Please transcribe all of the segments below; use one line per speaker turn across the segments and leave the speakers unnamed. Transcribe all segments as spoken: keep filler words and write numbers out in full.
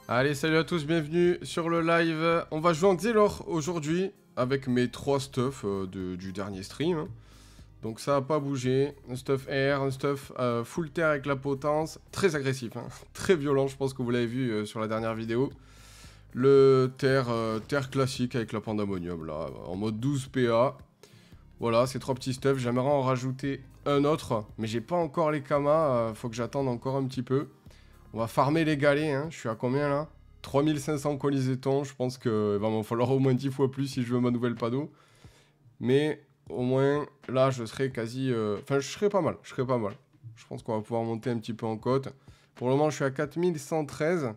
Allez, salut à tous, bienvenue sur le live. On va jouer en Xelor aujourd'hui avec mes trois stuffs euh, de, du dernier stream. Donc ça n'a pas bougé. Un stuff air, un stuff euh, full terre avec la potence. Très agressif, hein. Très violent, je pense que vous l'avez vu euh, sur la dernière vidéo. Le terre, euh, terre classique avec la pandamonium, là, en mode douze P A. Voilà, ces trois petits stuffs. J'aimerais en rajouter un autre, mais j'ai pas encore les kamas. Euh, faut que j'attende encore un petit peu. On va farmer les galets, hein. Je suis à combien là? trois mille cinq cents colisétons, je pense qu'il va m'en falloir au moins dix fois plus si je veux ma nouvelle pado. Mais au moins, là, je serai quasi... Euh... Enfin, je serai pas mal, je serai pas mal. Je pense qu'on va pouvoir monter un petit peu en côte. Pour le moment, je suis à quatre mille cent treize.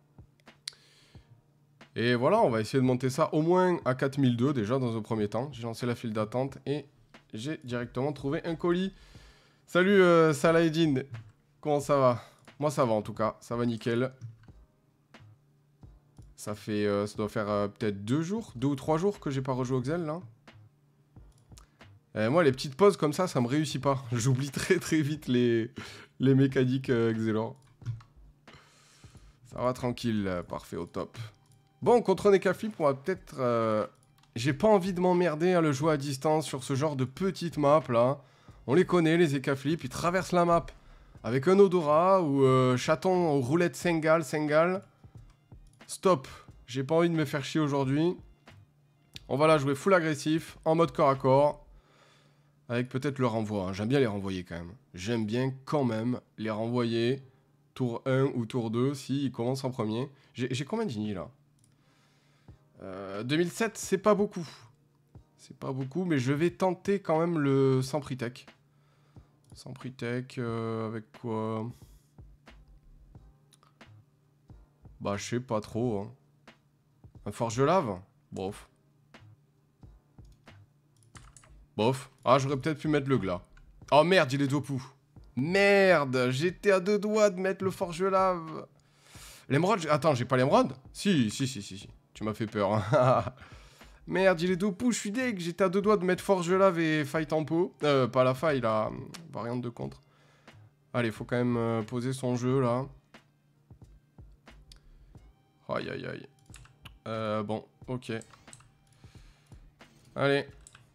Et voilà, on va essayer de monter ça au moins à quatre mille deux déjà dans un premier temps. J'ai lancé la file d'attente et j'ai directement trouvé un colis. Salut euh, Salahedine, comment ça va? Moi ça va en tout cas, ça va nickel. Ça fait, euh, ça doit faire euh, peut-être deux jours, deux ou trois jours que j'ai pas rejoué au Xel là. Euh, moi les petites pauses comme ça, ça me réussit pas. J'oublie très très vite les, les mécaniques euh, Xelor. Ça va tranquille, euh, parfait, au top. Bon, contre Nekaflip, on va peut-être... Euh... J'ai pas envie de m'emmerder à le jouer à distance sur ce genre de petites maps là. On les connaît les Nekaflip, ils traversent la map avec un odorat ou euh, chaton roulette Sengal, Sengal. Stop, j'ai pas envie de me faire chier aujourd'hui. On va la jouer full agressif, en mode corps à corps. Avec peut-être le renvoi, hein. J'aime bien les renvoyer quand même. J'aime bien quand même les renvoyer. Tour un ou tour deux, s'ils commencent en premier. J'ai combien d'ignis là? euh, deux mille sept, c'est pas beaucoup. C'est pas beaucoup, mais je vais tenter quand même le sans prix tech. Sans prix tech, euh, avec quoi? Bah, je sais pas trop. Hein. Un forge de lave? Bof. Bof. Ah, j'aurais peut-être pu mettre le glas. Oh merde, il est dopou. Merde, j'étais à deux doigts de mettre le forge de lave. L'émeraude, attends, j'ai pas l'émeraude? Si, si, si, si, si. Tu m'as fait peur. Merde, il est dopou, je suis deg. J'étais à deux doigts de mettre forge de lave et faille tempo. Euh, pas la faille, la variante de contre. Allez, faut quand même euh, poser son jeu, là. Aïe, aïe, aïe. Euh, bon, ok. Allez.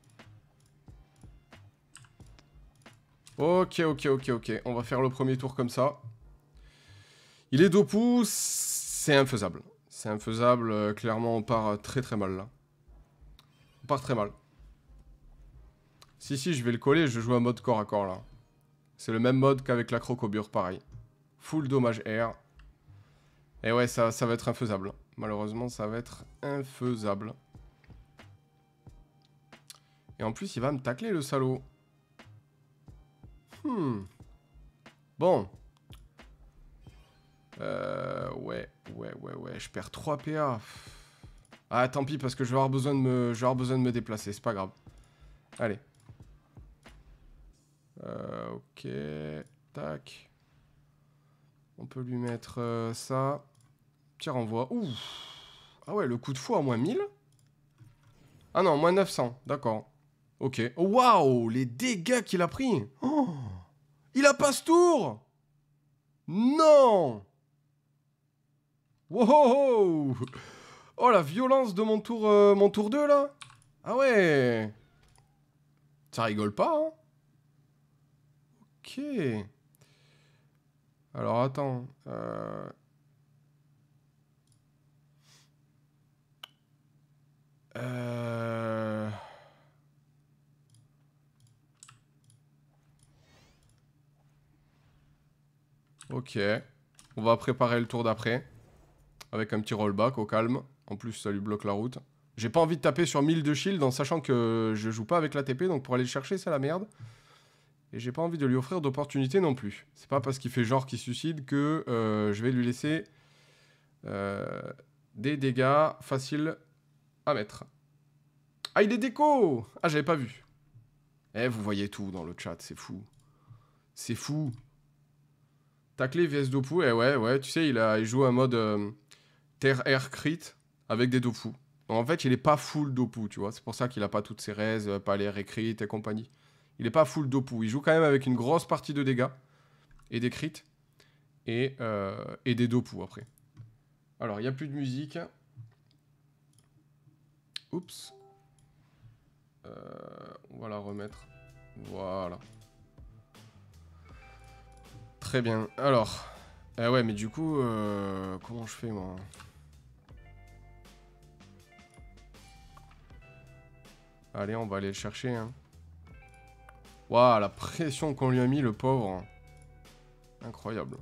Ok, ok, ok, ok. On va faire le premier tour comme ça. Il est dopou, c'est infaisable. C'est infaisable, euh, clairement, on part très très mal, là. On part très mal. Si, si, je vais le coller, je joue un mode corps à corps, là. C'est le même mode qu'avec la crocobure, pareil. Full dommage air. Et ouais, ça, ça va être infaisable. Malheureusement, ça va être infaisable. Et en plus, il va me tacler, le salaud. Hmm. Bon. Euh, ouais, ouais, ouais, ouais. Je perds trois P A. Ah, tant pis, parce que je vais avoir besoin de me, je vais avoir besoin de me déplacer. C'est pas grave. Allez. Euh, ok. Tac. On peut lui mettre euh, ça. Petit renvoi. Ouh. Ah ouais, le coup de fou à moins mille. Ah non, moins neuf cents. D'accord. Ok. Oh, waouh, les dégâts qu'il a pris. Oh, il a pas ce tour. Non. Wow. Oh, la violence de mon tour, euh, mon tour deux, là. Ah ouais. Ça rigole pas, hein. Ok. Alors, attends. Euh... Euh... Ok. On va préparer le tour d'après. Avec un petit rollback au calme. En plus, ça lui bloque la route. J'ai pas envie de taper sur mille de shield en sachant que je joue pas avec l'A T P. Donc pour aller le chercher, c'est la merde. Et j'ai pas envie de lui offrir d'opportunité non plus. C'est pas parce qu'il fait genre qu'il suicide que euh, je vais lui laisser euh, des dégâts faciles à mettre. Ah, il est déco! Ah, j'avais pas vu. Eh, vous voyez tout dans le chat, c'est fou. C'est fou. Taclé V S Dopu, eh ouais, ouais, tu sais, il, a, il joue un mode euh, terre-air crit avec des Dopu. Donc en fait, il est pas full Dopu, tu vois. C'est pour ça qu'il a pas toutes ses raises, pas les récrits et compagnie. Il est pas full Dopu. Il joue quand même avec une grosse partie de dégâts et des crits et, euh, et des Dopu après. Alors, il n'y a plus de musique. Oups. Euh, on va la remettre. Voilà. Très bien. Alors. Eh ouais, mais du coup, euh, comment je fais, moi? Allez, on va aller le chercher, hein. Waouh, la pression qu'on lui a mis, le pauvre. Incroyable.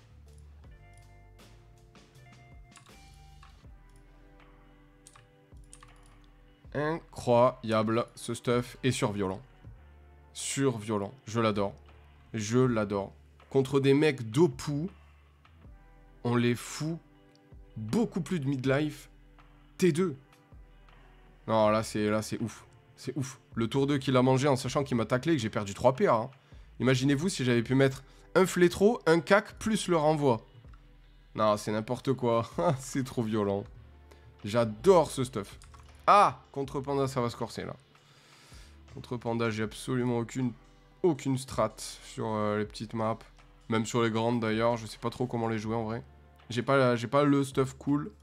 Incroyable. Ce stuff est surviolent. Surviolent. Je l'adore. Je l'adore. Contre des mecs d'Opu, on les fout beaucoup plus de midlife. T deux. Non, là, c'est là c'est ouf. C'est ouf. Le tour deux qu'il a mangé en sachant qu'il m'a taclé et que j'ai perdu trois P A. Hein. Imaginez-vous si j'avais pu mettre un flétro, un cac, plus le renvoi. Non, c'est n'importe quoi. C'est trop violent. J'adore ce stuff. Ah, contre Panda, ça va se corser, là. Contre Panda, j'ai absolument aucune, aucune strat sur euh, les petites maps. Même sur les grandes, d'ailleurs. Je sais pas trop comment les jouer, en vrai. J'ai pas, j'ai pas le stuff cool.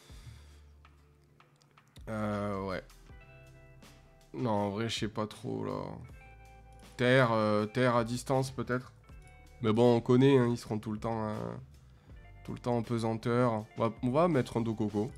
Euh, ouais. Non, en vrai, je sais pas trop, là. Terre, euh, terre à distance, peut-être. Mais bon, on connaît, hein, ils seront tout le temps... Euh, tout le temps en pesanteur. On va, on va mettre un Dokoko.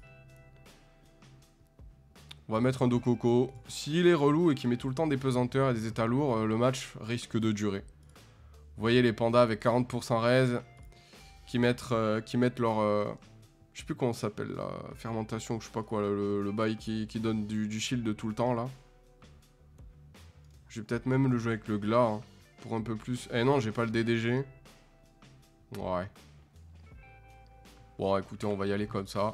On va mettre un Dokoko. S'il est relou et qu'il met tout le temps des pesanteurs et des états lourds, euh, le match risque de durer. Vous voyez les pandas avec quarante pour cent raise qui mettent, euh, qui mettent leur... Euh, je sais plus comment ça s'appelle, la fermentation ou je sais pas quoi, le, le bail qui, qui donne du, du shield de tout le temps, là. Je vais peut-être même le jouer avec le glas, hein, pour un peu plus... Eh non, j'ai pas le D D G. Ouais. Bon, écoutez, on va y aller comme ça.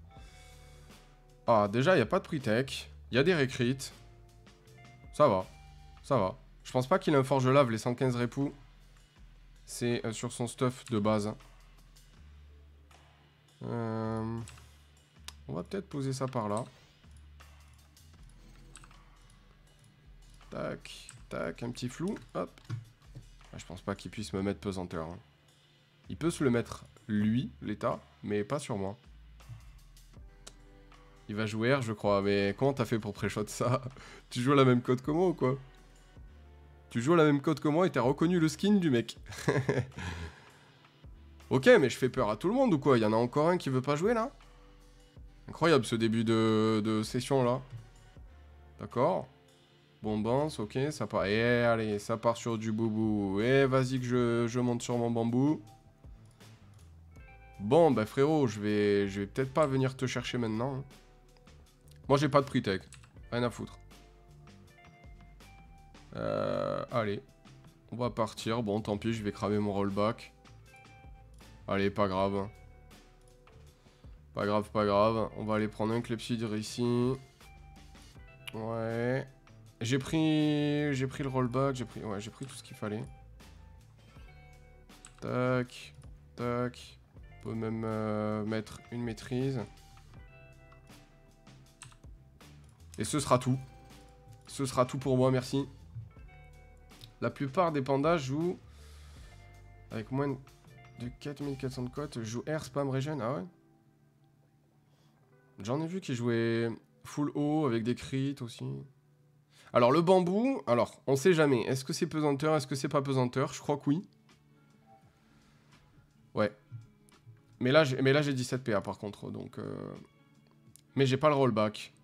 Ah, déjà, il n'y a pas de pre-tech. Il y a des recruits. Ça va. Ça va. Je pense pas qu'il a un forge lave, les cent quinze répous. C'est euh, sur son stuff de base. Euh... On va peut-être poser ça par là. Tac, tac, un petit flou. Hop. Ah, je pense pas qu'il puisse me mettre pesanteur. Hein. Il peut se le mettre, lui, l'état, mais pas sur moi. Il va jouer R, je crois. Mais comment t'as fait pour pré-shot ça? Tu joues à la même code que moi ou quoi? Tu joues à la même code que moi et t'as reconnu le skin du mec. Ok, mais je fais peur à tout le monde ou quoi? Il y en a encore un qui veut pas jouer là? Incroyable ce début de, de session là. D'accord. Bon bounce, ok, ça part. Et allez, ça part sur du boubou. Et vas-y que je, je monte sur mon bambou. Bon, bah frérot, je vais, je vais peut-être pas venir te chercher maintenant. Hein. Moi j'ai pas de pre-tech. Rien à foutre. Euh, allez. On va partir. Bon, tant pis, je vais cramer mon rollback. Allez, pas grave. Pas grave, pas grave. On va aller prendre un clepsydre ici. Ouais. J'ai pris... J'ai pris le rollback. J'ai pris... Ouais, j'ai pris tout ce qu'il fallait. Tac. Tac. On peut même euh, mettre une maîtrise. Et ce sera tout. Ce sera tout pour moi, merci. La plupart des pandas jouent avec moins de quatre mille quatre cents de cote. Jouent air, spam, regen. Ah ouais? J'en ai vu qui jouaient full haut avec des crits aussi. Alors le bambou, alors on sait jamais. Est-ce que c'est pesanteur? Est-ce que c'est pas pesanteur? Je crois que oui. Ouais. Mais là j'ai dix-sept P A par contre. Donc, euh... Mais j'ai pas le rollback.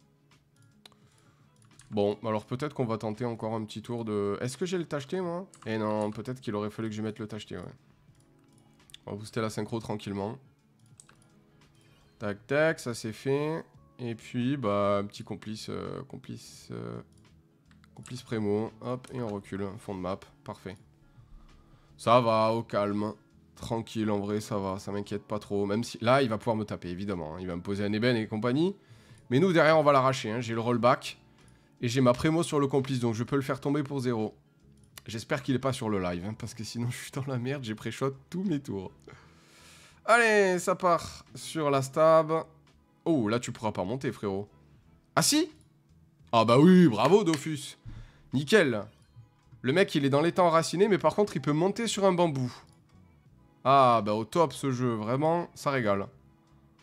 Bon, alors peut-être qu'on va tenter encore un petit tour de... Est-ce que j'ai le tacheté, moi? Eh non, peut-être qu'il aurait fallu que je mette le tacheté, ouais. On va booster la synchro tranquillement. Tac, tac, ça c'est fait. Et puis, bah, un petit complice... Euh, complice... Euh, complice prémo. Hop, et on recule. Fond de map. Parfait. Ça va, au calme. Tranquille, en vrai, ça va. Ça m'inquiète pas trop. Même si... Là, il va pouvoir me taper, évidemment. Hein. Il va me poser un ébène et compagnie. Mais nous, derrière, on va l'arracher. Hein. J'ai le rollback. Et j'ai ma prémo sur le complice, donc je peux le faire tomber pour zéro. J'espère qu'il est pas sur le live, hein, parce que sinon je suis dans la merde, j'ai pré-shot tous mes tours. Allez, ça part sur la stab. Oh, là tu pourras pas monter, frérot. Ah si? Ah bah oui, bravo Dofus. Nickel. Le mec, il est dans l'état enraciné, mais par contre, il peut monter sur un bambou. Ah, bah au top ce jeu, vraiment, ça régale.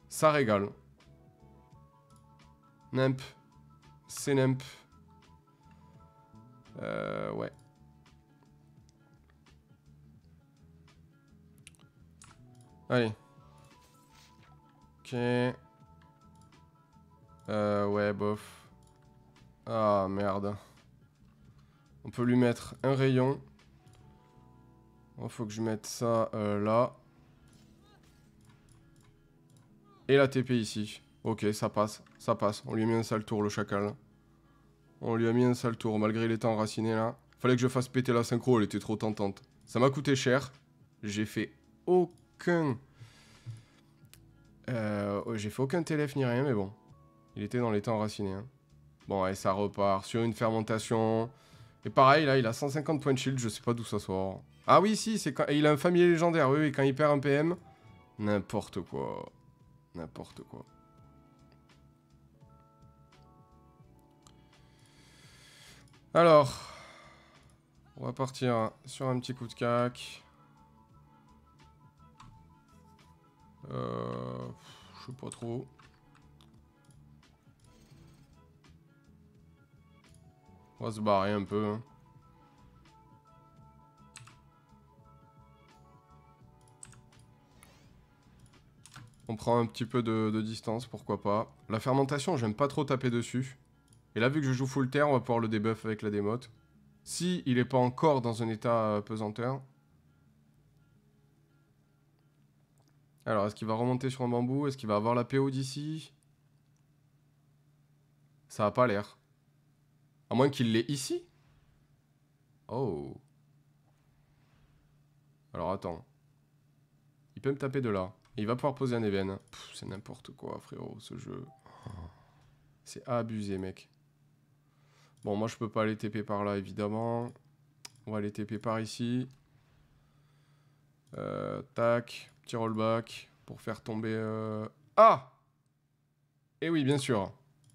Ça régale. Nimp. C'est nimp. Euh, ouais. Allez. Ok. Euh, ouais, bof. Ah, merde. On peut lui mettre un rayon. Il faut que je mette ça euh, là. Et la T P ici. Ok, ça passe. Ça passe. On lui a mis un sale tour, le chacal. On lui a mis un sale tour, malgré il était enraciné là. Fallait que je fasse péter la synchro, elle était trop tentante. Ça m'a coûté cher. J'ai fait aucun... Euh, J'ai fait aucun T L F ni rien, mais bon. Il était dans l'état enraciné. Hein. Bon, et ça repart sur une fermentation. Et pareil, là, il a cent cinquante points de shield, je sais pas d'où ça sort. Ah oui, si, c'est quand... il a un familier légendaire, oui, oui, quand il perd un P M. N'importe quoi. N'importe quoi. Alors, on va partir sur un petit coup de cac. Euh, je sais pas trop. On va se barrer un peu. Hein. On prend un petit peu de, de distance, pourquoi pas. La fermentation, j'aime pas trop taper dessus. Et là, vu que je joue full terre, on va pouvoir le debuff avec la démote. Si il est pas encore dans un état euh, pesanteur. Alors, est-ce qu'il va remonter sur un bambou? Est-ce qu'il va avoir la P O d'ici? Ça a pas l'air. À moins qu'il l'ait ici. Oh. Alors, attends. Il peut me taper de là. Et il va pouvoir poser un even. C'est n'importe quoi, frérot, ce jeu. C'est abusé, mec. Bon, moi, je peux pas aller T P par là, évidemment. On va aller T P par ici. Euh, tac. Petit rollback. Pour faire tomber... Euh... Ah! Eh oui, bien sûr.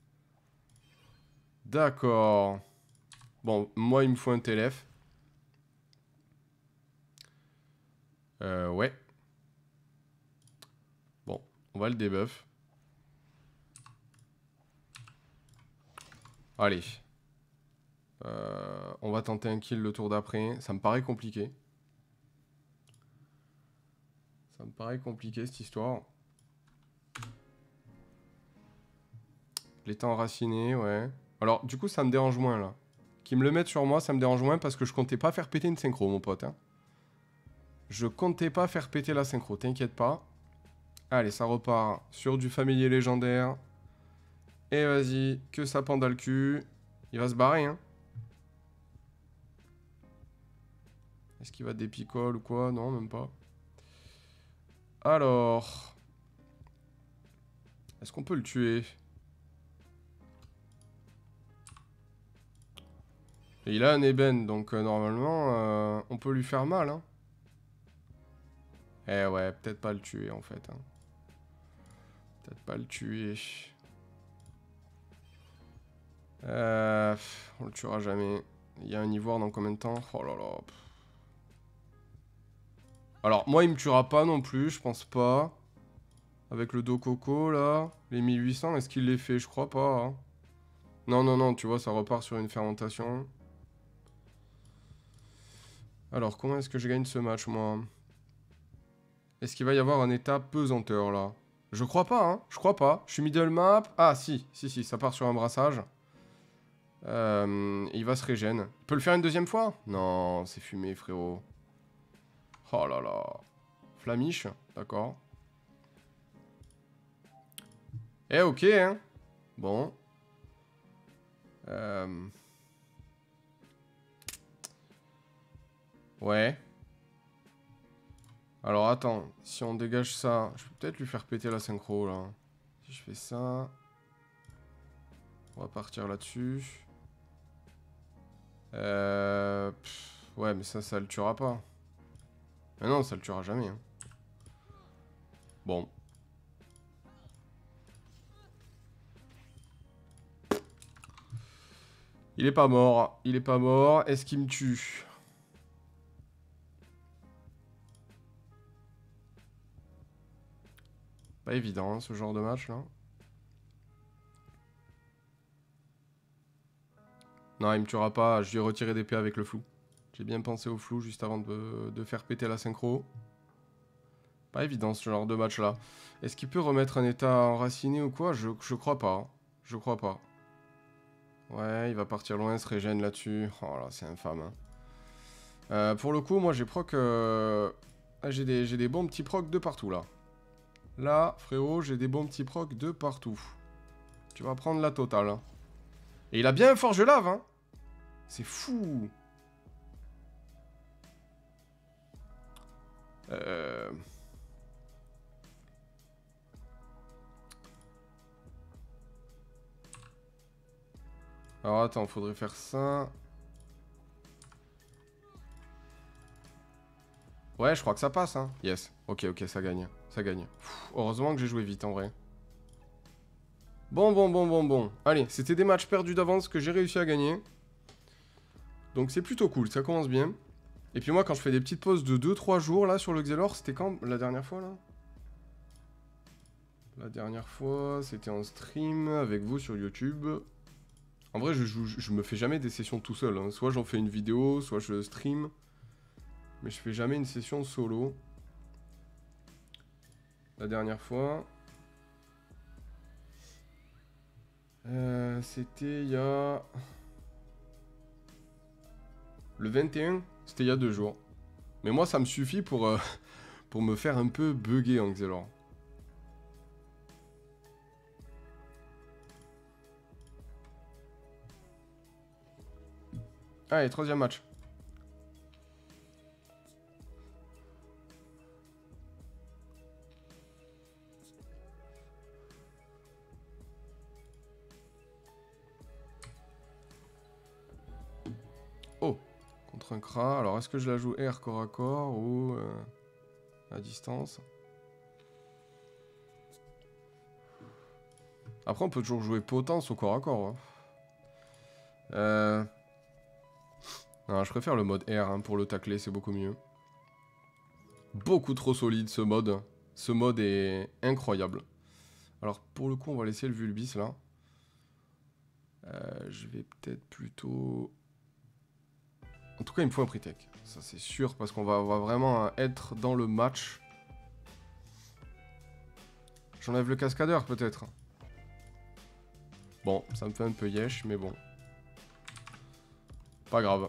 D'accord. Bon, moi, il me faut un T L F. Euh, ouais. Bon, on va le debuff. Allez. Euh, on va tenter un kill le tour d'après. Ça me paraît compliqué. Ça me paraît compliqué, cette histoire. L'état enraciné, ouais. Alors, du coup, ça me dérange moins, là. Qu'ils me le mettent sur moi, ça me dérange moins parce que je comptais pas faire péter une synchro, mon pote. Hein. Je comptais pas faire péter la synchro, t'inquiète pas. Allez, ça repart sur du familier légendaire. Et vas-y, que ça pend dans le cul. Il va se barrer, hein. Est-ce qu'il va dépicole ou quoi? Non, même pas. Alors... Est-ce qu'on peut le tuer? Et il a un ébène, donc euh, normalement, euh, on peut lui faire mal. Hein. Eh ouais, peut-être pas le tuer, en fait. Hein. Peut-être pas le tuer. Euh, on le tuera jamais. Il y a un ivoire dans combien de temps? Oh là là. Alors, moi, il me tuera pas non plus, je pense pas. Avec le dos coco, là. Les mille huit cents, est-ce qu'il les fait? Je crois pas. Hein. Non, non, non, tu vois, ça repart sur une fermentation. Alors, comment est-ce que je gagne ce match, moi? Est-ce qu'il va y avoir un état pesanteur, là? Je crois pas, hein. Je crois pas. Je suis middle map. Ah, si. Si, si, ça part sur un brassage. Euh, il va se régène. Il peut le faire une deuxième fois? Non, c'est fumé, frérot. Oh là là. Flamiche, d'accord. Eh, ok, hein. Bon. Euh... Ouais. Alors, attends. Si on dégage ça, je peux peut-être lui faire péter la synchro, là. Si je fais ça... On va partir là-dessus. Euh... Pff, ouais, mais ça, ça le tuera pas. Mais non, ça le tuera jamais. Hein. Bon. Il est pas mort. Il est pas mort. Est-ce qu'il me tue? Bah Pas évident, hein, ce genre de match, là. Non, il me tuera pas. Je lui ai retiré des P avec le flou. J'ai bien pensé au flou juste avant de, de faire péter la synchro. Pas évident, ce genre de match-là. Est-ce qu'il peut remettre un état enraciné ou quoi? je, je crois pas. Hein. Je crois pas. Ouais, il va partir loin, se régène là-dessus. Oh là, c'est infâme. Hein. Euh, pour le coup, moi, j'ai proc... Euh... Ah, j'ai des, j'ai des bons petits procs de partout, là. Là, frérot, j'ai des bons petits procs de partout. Tu vas prendre la totale. Hein. Et il a bien un forge lave, hein. C'est fou. Euh... Alors attends, faudrait faire ça. Ouais, je crois que ça passe, hein. Yes. Ok, ok, ça gagne. Ça gagne. Pff, heureusement que j'ai joué vite, en vrai. Bon, bon, bon, bon, bon. Allez, c'était des matchs perdus d'avance que j'ai réussi à gagner. Donc c'est plutôt cool, ça commence bien. Et puis moi, quand je fais des petites pauses de deux trois jours, là, sur le Xelor, c'était quand la dernière fois, là? La dernière fois, c'était en stream avec vous sur YouTube. En vrai, je, joue, je me fais jamais des sessions tout seul. Hein. Soit j'en fais une vidéo, soit je stream. Mais je fais jamais une session solo. La dernière fois... Euh, c'était il y a... Le vingt et un, c'était il y a deux jours. Mais moi, ça me suffit pour, euh, pour me faire un peu bugger en Xelor. Allez, troisième match. Oh, contre un Kra. Alors, est-ce que je la joue R corps à corps ou euh, à distance? Après, on peut toujours jouer potence au corps à corps. Hein. Euh... Non, je préfère le mode R hein, pour le tacler, c'est beaucoup mieux. Beaucoup trop solide ce mode. Ce mode est incroyable. Alors, pour le coup, on va laisser le Vulbis là. Euh, je vais peut-être plutôt... En tout cas, il me faut un Pritech. Ça, c'est sûr, parce qu'on va, va vraiment être dans le match. J'enlève le cascadeur, peut-être. Bon, ça me fait un peu yesh, mais bon. Pas grave.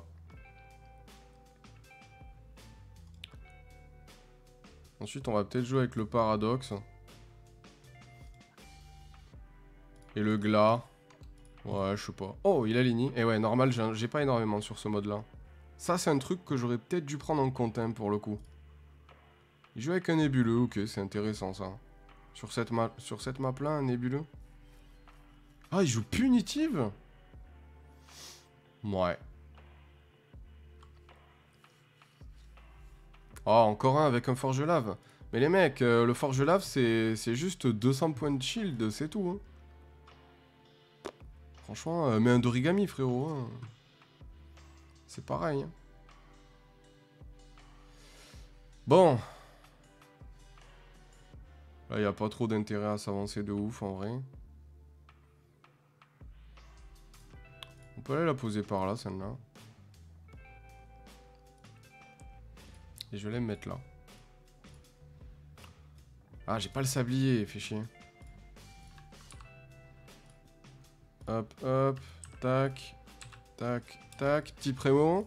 Ensuite, on va peut-être jouer avec le paradoxe. Et le glas. Ouais, je sais pas. Oh, il a ligné. Et ouais, normal, j'ai pas énormément sur ce mode-là. Ça, c'est un truc que j'aurais peut-être dû prendre en compte, hein, pour le coup. Il joue avec un nébuleux, ok, c'est intéressant, ça. Sur cette map, sur cette map-là, un nébuleux. Ah, il joue punitive? Ouais. Oh, encore un avec un forge lave. Mais les mecs, euh, le forge lave, c'est juste deux cents points de shield, c'est tout. Hein. Franchement, euh, mets un d'origami, frérot. Hein. C'est pareil. Hein. Bon. Là, il n'y a pas trop d'intérêt à s'avancer de ouf, en vrai. On peut aller la poser par là, celle-là. Et je vais la mettre là. Ah, j'ai pas le sablier, fait chier. Hop, hop, tac, tac, tac, petit prémo.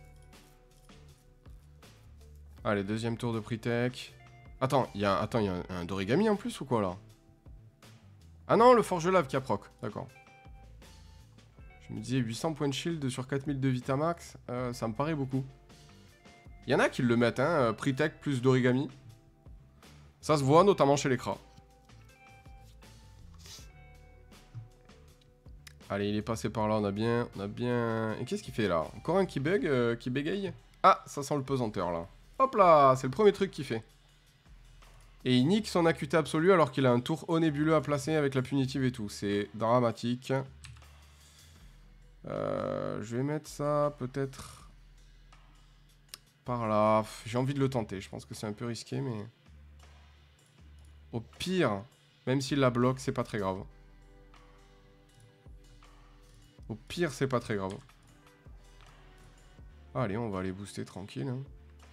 Allez, deuxième tour de Pritech. Attends, il y a, attends, il y a un, un d'origami en plus ou quoi là? Ah non, le forge lave qui a proc, d'accord. Je me disais huit cents points de shield sur quatre mille de Vitamax, euh, ça me paraît beaucoup. Il y en a qui le mettent, hein, Pritech plus d'origami. Ça se voit notamment chez les Kra. Allez, il est passé par là, on a bien... On a bien... Et qu'est-ce qu'il fait là? Encore un qui bug, euh, qui bégaye? Ah, ça sent le pesanteur là. Hop là, c'est le premier truc qu'il fait. Et il nique son acuité absolue alors qu'il a un tour haut nébuleux à placer avec la punitive et tout. C'est dramatique. Euh, je vais mettre ça peut-être... Par là. J'ai envie de le tenter. Je pense que c'est un peu risqué, mais... Au pire, même s'il la bloque, c'est pas très grave. Au pire, c'est pas très grave. Allez, on va aller booster tranquille. Hein.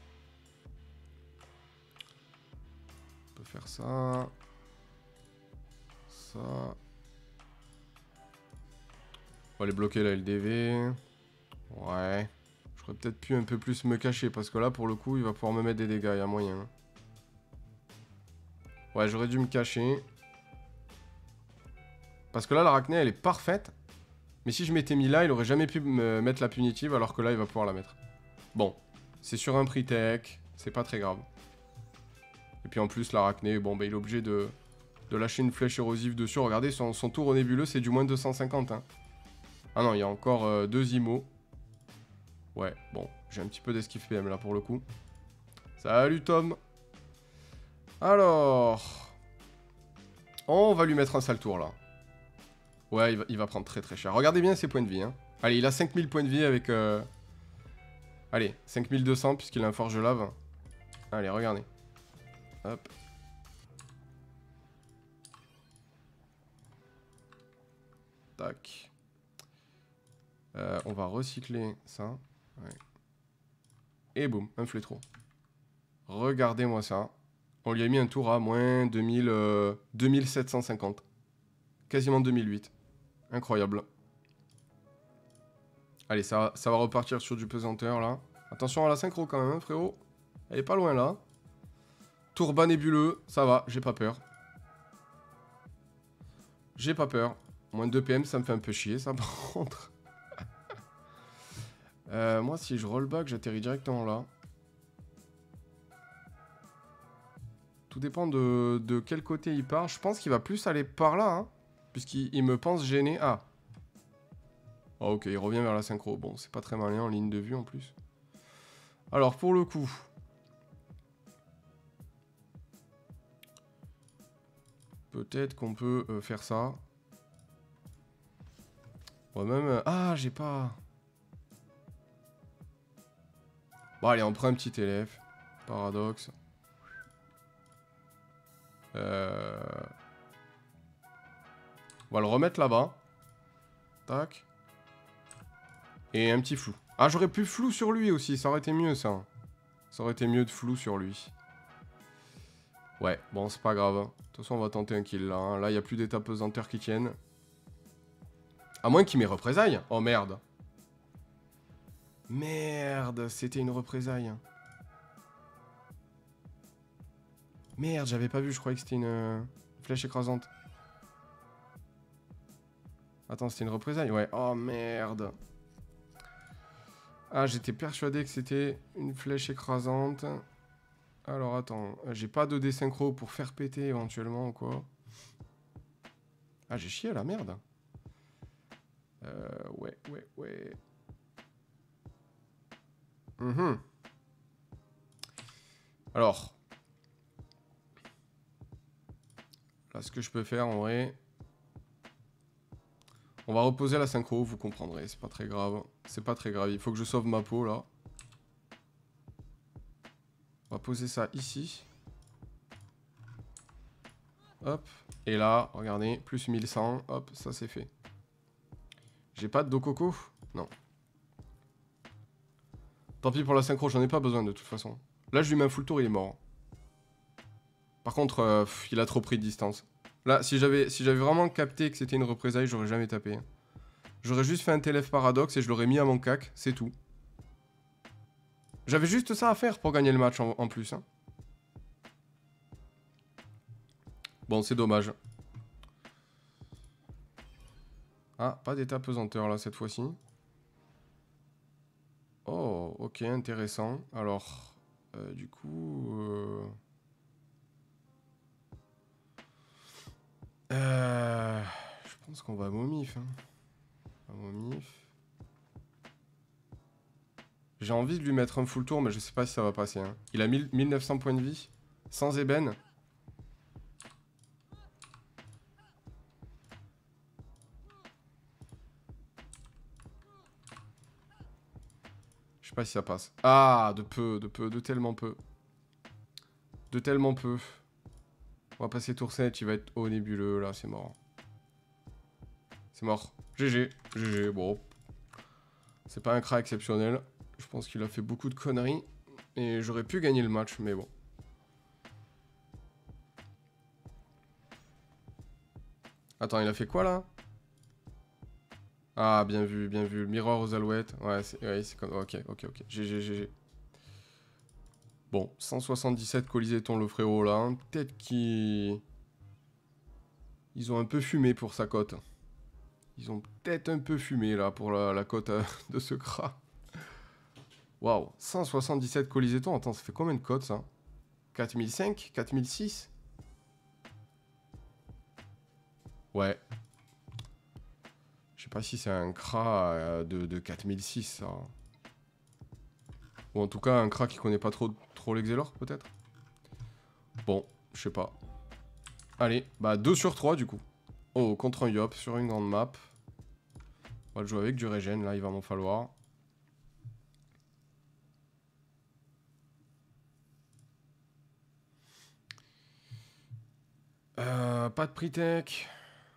On peut faire ça. Ça. On va aller bloquer la L D V. Ouais. J'aurais peut-être pu un peu plus me cacher parce que là, pour le coup, il va pouvoir me mettre des dégâts. Il y a moyen. Ouais, j'aurais dû me cacher. Parce que là, l'arachné, elle est parfaite. Mais si je m'étais mis là, il aurait jamais pu me mettre la punitive alors que là, il va pouvoir la mettre. Bon. C'est sur un prix tech. C'est pas très grave. Et puis en plus, l'arachné, bon, bah, il est obligé de, de lâcher une flèche érosive dessus. Regardez, son, son tour au nébuleux, c'est du moins deux cent cinquante. Hein. Ah non, il y a encore euh, deux I M O. Ouais, bon, j'ai un petit peu d'esquive P M là pour le coup. Salut Tom. Alors... On va lui mettre un sale tour là. Ouais, il va, il va prendre très très cher. Regardez bien ses points de vie. Hein. Allez, il a cinq mille points de vie avec... Euh... Allez, cinq mille deux cents puisqu'il a un forge lave. Allez, regardez. Hop. Tac. Euh, on va recycler ça. Ouais. Et boum, un flétron. Regardez-moi ça. On lui a mis un tour à moins deux mille, euh, deux mille sept cent cinquante. Quasiment deux mille huit. Incroyable. Allez, ça, ça va repartir sur du pesanteur, là. Attention à la synchro, quand même, hein, frérot. Elle est pas loin, là. Tour bas nébuleux. Ça va, j'ai pas peur. J'ai pas peur. Moins de deux P M, ça me fait un peu chier, ça, par contre. euh, moi, si je rollback, j'atterris directement là. Tout dépend de, de quel côté il part. Je pense qu'il va plus aller par là, hein. Puisqu'il me pense gêné. Ah. Oh, ok, il revient vers la synchro. Bon, c'est pas très malin en ligne de vue en plus. Alors, pour le coup... Peut-être qu'on peut euh, faire ça. Ouais, même... Euh... Ah, j'ai pas... Bon, allez, on prend un petit élève. Paradoxe. Euh... On va le remettre là-bas. Tac. Et un petit flou. Ah, j'aurais pu flou sur lui aussi. Ça aurait été mieux, ça. Ça aurait été mieux de flou sur lui. Ouais, bon, c'est pas grave. De toute façon, on va tenter un kill, là. Hein. Là, il n'y a plus d'état pesanteur qui tiennent. À moins qu'il m'ait représailles. Oh, merde. Merde, c'était une représaille. Merde, j'avais pas vu. Je croyais que c'était une euh, flèche écrasante. Attends, c'était une représaille? Ouais. Oh, merde. Ah, j'étais persuadé que c'était une flèche écrasante. Alors, attends. J'ai pas de désynchro pour faire péter éventuellement ou quoi. Ah, j'ai chié la merde. Euh, ouais, ouais, ouais. Mmh. Alors. Là, ce que je peux faire en vrai... On va reposer la synchro, vous comprendrez, c'est pas très grave. C'est pas très grave, il faut que je sauve ma peau là. On va poser ça ici. Hop. Et là, regardez, plus mille cent, hop, ça c'est fait. J'ai pas de Dokoko? Non. Tant pis pour la synchro, j'en ai pas besoin de toute façon. Là, je lui mets un full tour, il est mort. Par contre, euh, pff, il a trop pris de distance. Là, si j'avais si j'avais vraiment capté que c'était une représaille, j'aurais jamais tapé. J'aurais juste fait un T L F paradoxe et je l'aurais mis à mon cac, c'est tout. J'avais juste ça à faire pour gagner le match en, en plus. Hein. Bon, c'est dommage. Ah, pas d'état pesanteur là cette fois-ci. Oh, ok, intéressant. Alors, euh, du coup... Euh... Euh... Je pense qu'on va momif. Hein. Momif. J'ai envie de lui mettre un full tour, mais je sais pas si ça va passer. Hein. Il a mille neuf cents points de vie. Sans ébène. Je sais pas si ça passe. Ah, de peu, de peu, de tellement peu. De tellement peu. On va passer tour sept, il va être au nébuleux, là, c'est mort. C'est mort. G G, G G, bon. C'est pas un crat exceptionnel. Je pense qu'il a fait beaucoup de conneries. Et j'aurais pu gagner le match, mais bon. Attends, il a fait quoi, là? Ah, bien vu, bien vu. Mirror aux alouettes. Ouais, c'est ouais, comme... Ok, ok, ok. G G, G G. Bon, cent soixante-dix-sept Coliseton le frérot, là. Hein. Peut-être qu'ils... Ils ont un peu fumé pour sa cote. Ils ont peut-être un peu fumé, là, pour la, la cote euh, de ce crat. Waouh, cent soixante-dix-sept Coliseton. Attends, ça fait combien de cotes, ça? quatre mille cinq? quatre mille six? Ouais. Je sais pas si c'est un crat euh, de, de quatre mille six, ça. Ou en tout cas, un crat qui connaît pas trop, trop l'Exelor, peut-être. Bon, je sais pas. Allez, bah deux sur trois, du coup. Oh, contre un Yop, sur une grande map. On va le jouer avec du régène, là, il va m'en falloir. Euh, pas de Pritech.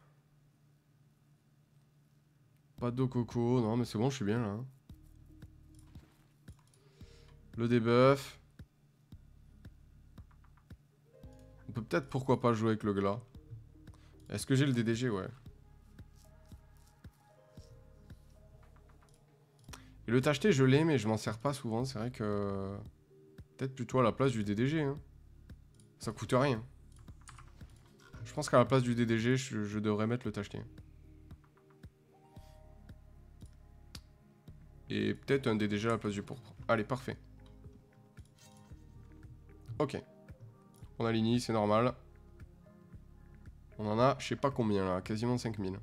Pas d'eau coco, non mais c'est bon, je suis bien là. Le debuff. On peut peut-être pourquoi pas jouer avec le glas. Est-ce que j'ai le D D G? Ouais. Et le tacheté je l'ai mais je m'en sers pas souvent, c'est vrai que... Peut-être plutôt à la place du D D G. Hein. Ça coûte rien. Je pense qu'à la place du D D G, je, je devrais mettre le tacheté. Et peut-être un D D G à la place du pourpre. Allez, parfait. Ok. On a l'ini, c'est normal. On en a, je sais pas combien là, quasiment cinq mille.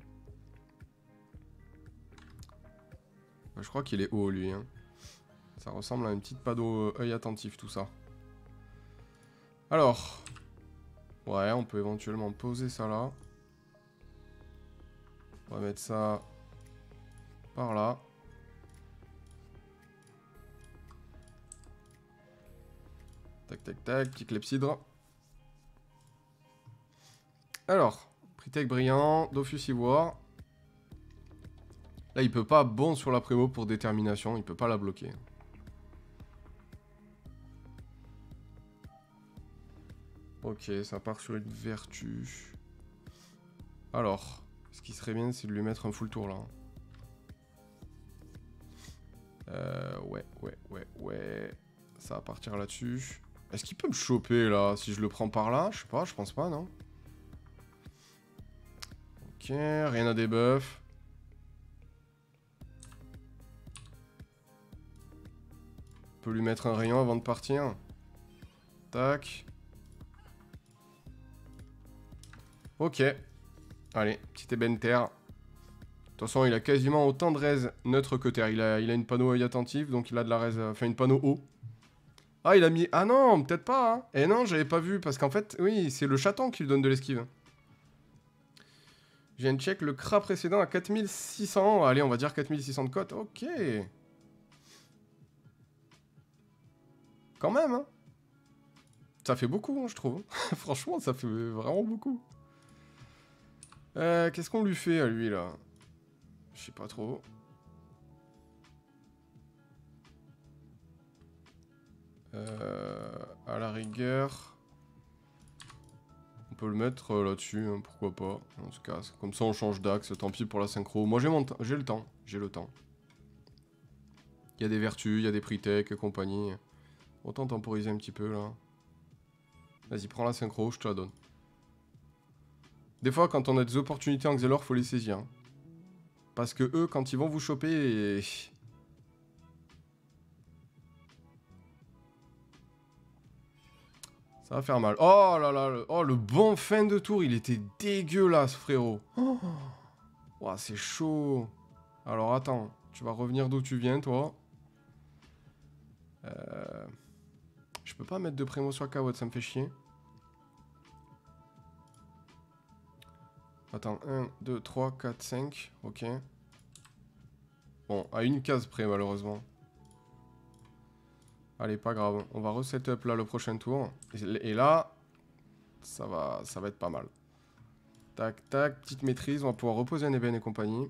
Je crois qu'il est haut lui. Hein. Ça ressemble à une petite pado œil attentif tout ça. Alors. Ouais, on peut éventuellement poser ça là. On va mettre ça par là. Tac, tac, tac, petit clepsydre. Alors, Pritech brillant, Dofus ivoire. Là, il peut pas bon sur la prémo pour détermination, il peut pas la bloquer. Ok, ça part sur une vertu. Alors, ce qui serait bien, c'est de lui mettre un full tour là. Euh, ouais, ouais, ouais, ouais. Ça va partir là-dessus. Est-ce qu'il peut me choper là si je le prends par là? Je sais pas, je pense pas, non? Ok, rien à debuff. On peut lui mettre un rayon avant de partir. Tac. Ok. Allez, petit ébène terre. De toute façon, il a quasiment autant de raise neutre que terre. Il a, il a une panneau œil attentif, donc il a de la raise... Enfin, une panneau haut. Ah, il a mis... Ah non, peut-être pas, hein. Eh non, j'avais pas vu, parce qu'en fait, oui, c'est le chaton qui lui donne de l'esquive. Je viens de check le crat précédent à quatre mille six cents. Allez, on va dire quatre mille six cents de cote. Ok. Quand même, hein. Ça fait beaucoup, hein, je trouve. Franchement, ça fait vraiment beaucoup. Euh, Qu'est-ce qu'on lui fait à lui, là? Je sais pas trop. Euh, à la rigueur... On peut le mettre euh, là-dessus, hein, pourquoi pas. En tout cas, comme ça on change d'axe, tant pis pour la synchro. Moi j'ai mon j'ai le temps, j'ai le temps. Il y a des vertus, il y a des Pritech et compagnie. Autant temporiser un petit peu là. Vas-y, prends la synchro, je te la donne. Des fois, quand on a des opportunités en Xelor, faut les saisir. Hein. Parce que eux, quand ils vont vous choper... Et... Ça va faire mal. Oh là là, le, oh, le bon fin de tour, il était dégueulasse, frérot. Oh, oh c'est chaud. Alors attends, tu vas revenir d'où tu viens, toi. Euh... Je peux pas mettre de prémo sur Kawot, ça me fait chier. Attends, un, deux, trois, quatre, cinq, ok. Bon, à une case près, malheureusement. Allez, pas grave. On va reset up là le prochain tour. Et, et là, Ça va, ça va être pas mal. Tac, tac, petite maîtrise. On va pouvoir reposer un ébène et compagnie.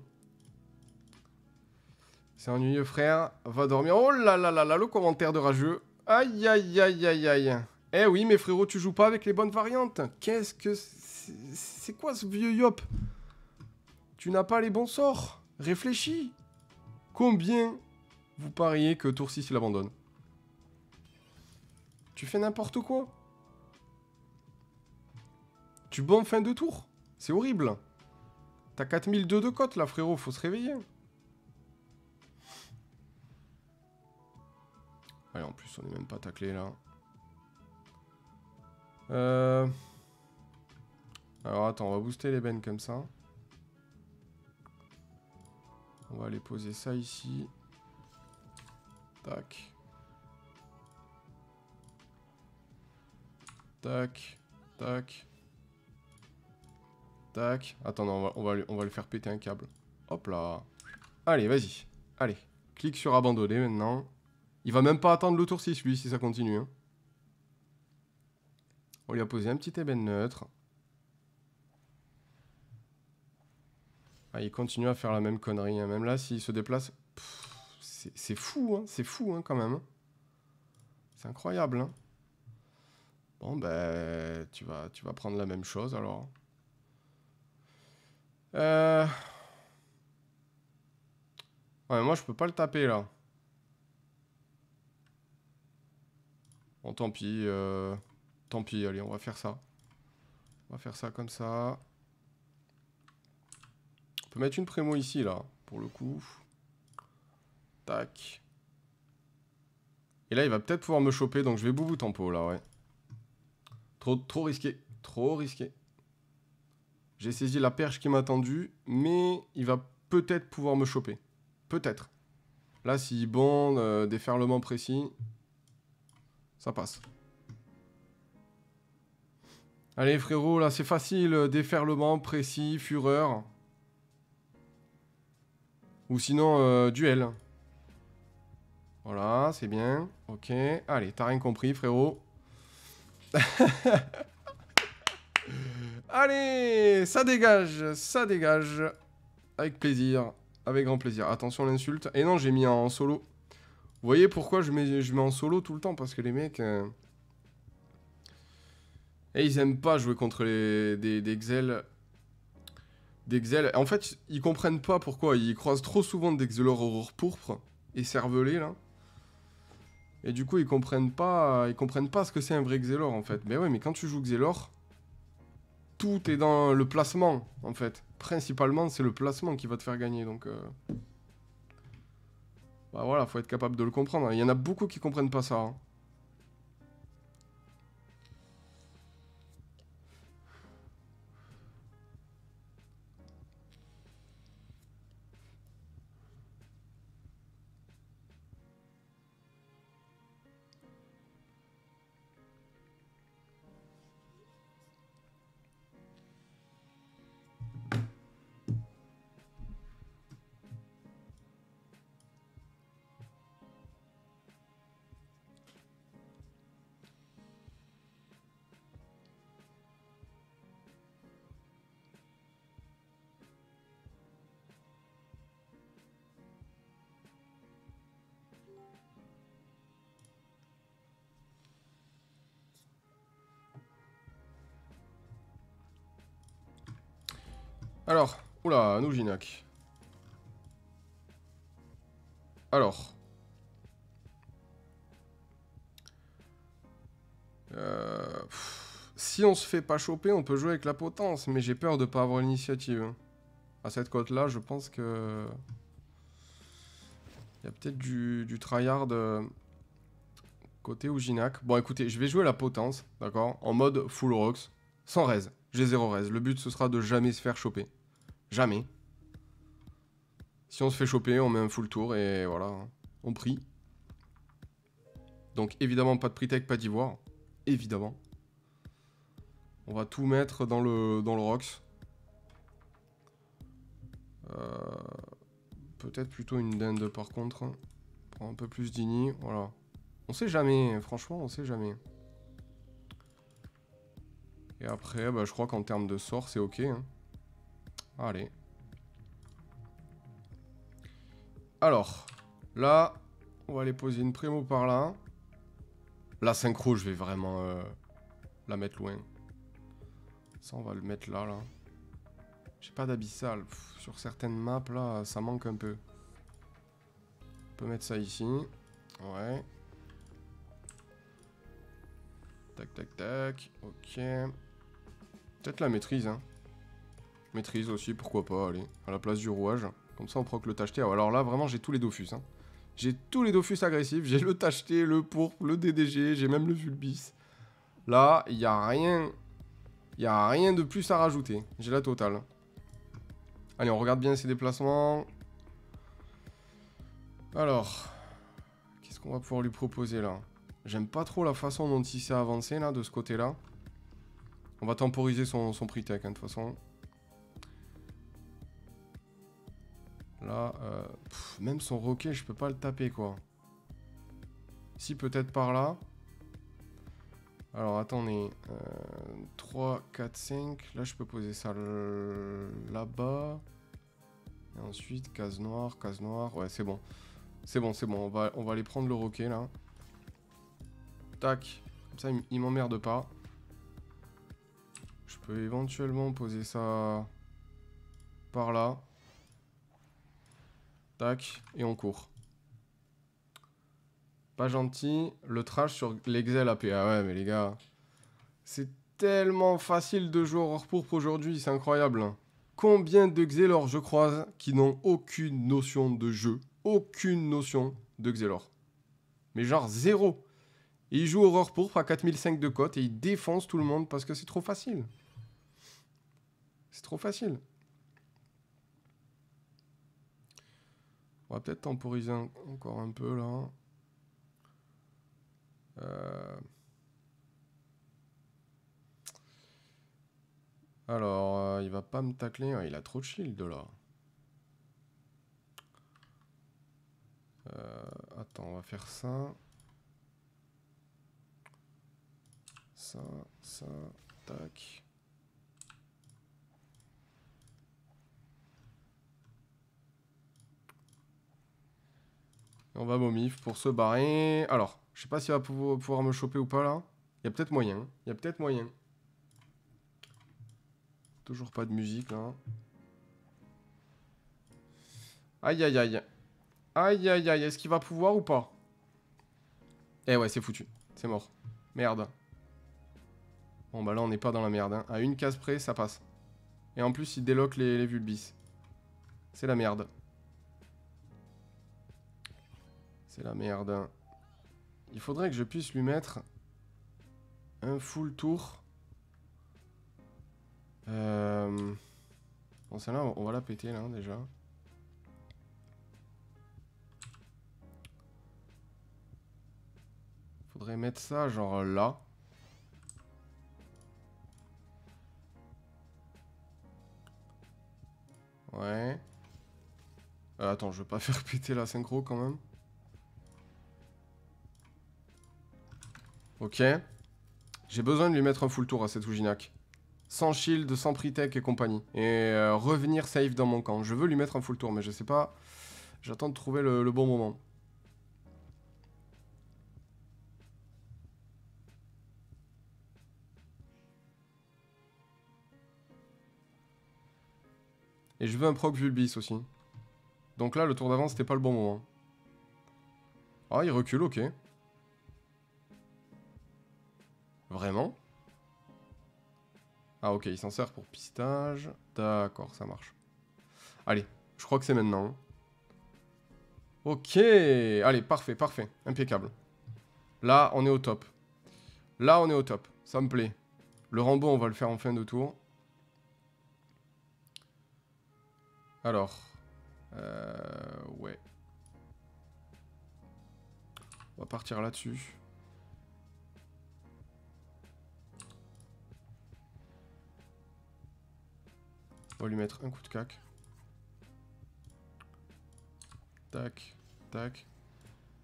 C'est ennuyeux, frère. Va dormir. Oh là là là là, le commentaire de rageux. Aïe, aïe, aïe, aïe, aïe. Eh oui, mais frérot, tu joues pas avec les bonnes variantes. Qu'est-ce que... C'est quoi ce vieux yop? Tu n'as pas les bons sorts. Réfléchis. Combien vous pariez que tour six, il abandonne? Tu fais n'importe quoi. Tu bombes fin de tour. C'est horrible. T'as quatre mille deux de cote, là, frérot. Faut se réveiller. Allez, en plus, on est même pas taclé, là. Euh... Alors, attends, on va booster les bennes comme ça. On va aller poser ça ici. Tac. Tac. Tac. Tac. Attends, non, on va, on va, on va le faire péter un câble. Hop là. Allez, vas-y. Allez. Clique sur abandonner maintenant. Il va même pas attendre le tour six, lui, si ça continue. Hein. On lui a posé un petit ébène neutre. Ah, il continue à faire la même connerie. Hein. Même là, s'il se déplace... C'est fou, hein. C'est fou, hein, quand même. Hein. C'est incroyable, hein. Bon, ben... Tu vas, tu vas prendre la même chose, alors. Euh... Ouais, moi, je peux pas le taper, là. Bon, tant pis. Euh... Tant pis, allez, on va faire ça. On va faire ça comme ça. On peut mettre une prémo ici, là, pour le coup. Tac. Et là, il va peut-être pouvoir me choper, donc je vais boubou tempo, là, ouais. Trop, trop risqué. Trop risqué. J'ai saisi la perche qui m'a tendu, mais il va peut-être pouvoir me choper. Peut-être. Là, s'il bonde, euh, déferlement précis, ça passe. Allez, frérot, là, c'est facile. Déferlement précis, fureur. Ou sinon, euh, duel. Voilà, c'est bien. Ok. Allez, t'as rien compris, frérot. Allez, ça dégage, ça dégage. Avec plaisir, avec grand plaisir. Attention à l'insulte. Et non, j'ai mis en solo. Vous voyez pourquoi je mets, je mets en solo tout le temps? Parce que les mecs... Euh... Et ils aiment pas jouer contre les, des, des Xel. Des Xel. En fait, ils comprennent pas pourquoi. Ils croisent trop souvent des Xelor Aurore Pourpre et Cervelé, là. Et du coup, ils comprennent pas, ils comprennent pas ce que c'est un vrai Xelor, en fait. Mais ouais, mais quand tu joues Xelor, tout est dans le placement, en fait. Principalement, c'est le placement qui va te faire gagner, donc... Euh... Bah voilà, faut être capable de le comprendre. Il y en a beaucoup qui comprennent pas ça. Hein. Alors, oula, Noujinac. Alors. Euh, pff, si on se fait pas choper, on peut jouer avec la potence, mais j'ai peur de pas avoir l'initiative. À cette cote-là, je pense que... Il y a peut-être du, du tryhard euh, côté Ujinac. Bon, écoutez, je vais jouer la potence, d'accord? En mode full rocks, sans raise. J'ai zéro raise. Le but, ce sera de jamais se faire choper. Jamais. Si on se fait choper, on met un full tour et voilà, on prie. Donc évidemment, pas de pre-tech, pas d'ivoire. Évidemment. On va tout mettre dans le, dans le rocks. Euh, Peut-être plutôt une dinde par contre. Prends un peu plus d'ini, voilà. On sait jamais, franchement, on sait jamais. Et après, bah, je crois qu'en termes de sort, c'est ok. Hein. Allez. Alors, là, on va aller poser une prémo par là. La synchro, je vais vraiment euh, la mettre loin. Ça, on va le mettre là, là. J'ai pas d'abyssal. Sur certaines maps, là, ça manque un peu. On peut mettre ça ici. Ouais. Tac, tac, tac. Ok. Peut-être la maîtrise, hein. Maîtrise aussi, pourquoi pas, allez. À la place du rouage. Comme ça, on proc le tacheté. Alors là, vraiment, j'ai tous les Dofus, hein. J'ai tous les Dofus agressifs. J'ai le tacheté, le pourpre, le D D G. J'ai même le Vulbis. Là, il n'y a rien... Il n'y a rien de plus à rajouter. J'ai la totale. Allez, on regarde bien ses déplacements. Alors... Qu'est-ce qu'on va pouvoir lui proposer, là? J'aime pas trop la façon dont il s'est avancé, là, de ce côté-là. On va temporiser son, son prix tech, hein, de toute façon. Là, euh, pff, même son roquet, je peux pas le taper, quoi. Si, peut-être par là. Alors, attendez. Euh, trois, quatre, cinq. Là, je peux poser ça là-bas. Et ensuite, case noire, case noire. Ouais, c'est bon. C'est bon, c'est bon. On va, on va aller prendre le roquet, là. Tac. Comme ça, il, il m'emmerde pas. Je peux éventuellement poser ça par là. Tac. Et on court. Pas gentil. Le trash sur l'Exel A P. Ah ouais, mais les gars. C'est tellement facile de jouer Aurore Pourpre aujourd'hui. C'est incroyable. Hein. Combien de Xelor je croise qui n'ont aucune notion de jeu. Aucune notion de Xelor. Mais genre zéro. Et ils jouent Aurore Pourpre à quatre mille cinq de cote et ils défoncent tout le monde parce que c'est trop facile. C'est trop facile. On va peut-être temporiser un, encore un peu là. Euh... Alors, euh, il va pas me tacler. Ouais, il a trop de shield là. Euh... Attends, on va faire ça. Ça, ça, tac. On va momif pour se barrer. Alors, je sais pas s'il va pouvoir me choper ou pas là. Il y a peut-être moyen. Il y a peut-être moyen. Toujours pas de musique là. Aïe aïe aïe. Aïe aïe aïe. Est-ce qu'il va pouvoir ou pas? Eh ouais, c'est foutu. C'est mort. Merde. Bon bah là on n'est pas dans la merde. Hein. À une case près, ça passe. Et en plus il déloque les, les Vulbis. C'est la merde. C'est la merde. Il faudrait que je puisse lui mettre un full tour. Euh... Bon, celle-là, on va la péter, là, déjà. Faudrait mettre ça, genre, là. Ouais. Euh, attends, je veux pas faire péter la synchro, quand même. Ok. J'ai besoin de lui mettre un full tour à cette Ujinac. Sans shield, sans pre-tech et compagnie. Et euh, revenir safe dans mon camp. Je veux lui mettre un full tour, mais je sais pas. J'attends de trouver le, le bon moment. Et je veux un proc Vulbis aussi. Donc là, le tour d'avant, c'était pas le bon moment. Ah, il recule, ok. Vraiment? Ah ok, il s'en sert pour pistage. D'accord, ça marche. Allez, je crois que c'est maintenant. Ok, allez, parfait, parfait. Impeccable. Là, on est au top. Là, on est au top. Ça me plaît. Le Rambo, on va le faire en fin de tour. Alors. Euh, ouais. On va partir là-dessus. On va lui mettre un coup de cac. Tac, tac.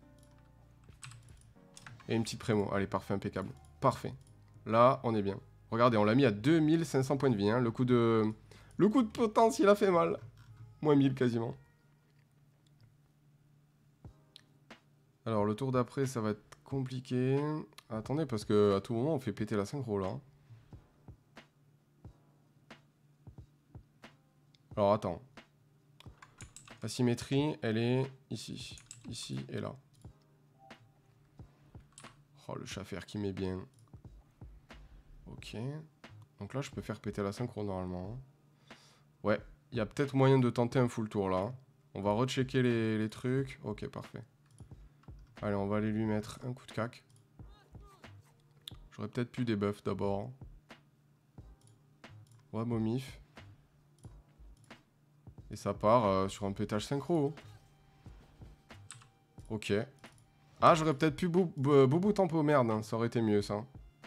Et une petite prémo. Allez, parfait, impeccable. Parfait. Là, on est bien. Regardez, on l'a mis à deux mille cinq cents points de vie. Hein. Le coup de... Le coup de potence, il a fait mal. Moins mille quasiment. Alors, le tour d'après, ça va être compliqué. Attendez, parce que à tout moment, on fait péter la synchro, là. Alors, attends. La symétrie, elle est ici. Ici et là. Oh, le chaffer qui met bien. Ok. Donc là, je peux faire péter la synchro, normalement. Ouais, il y a peut-être moyen de tenter un full tour, là. On va rechecker les, les trucs. Ok, parfait. Allez, on va aller lui mettre un coup de cac. J'aurais peut-être pu debuff d'abord. Ouais, momif. Et ça part euh, sur un pétage synchro. Ok. Ah, j'aurais peut-être pu bou boubou tempo, merde. Hein. Ça aurait été mieux, ça.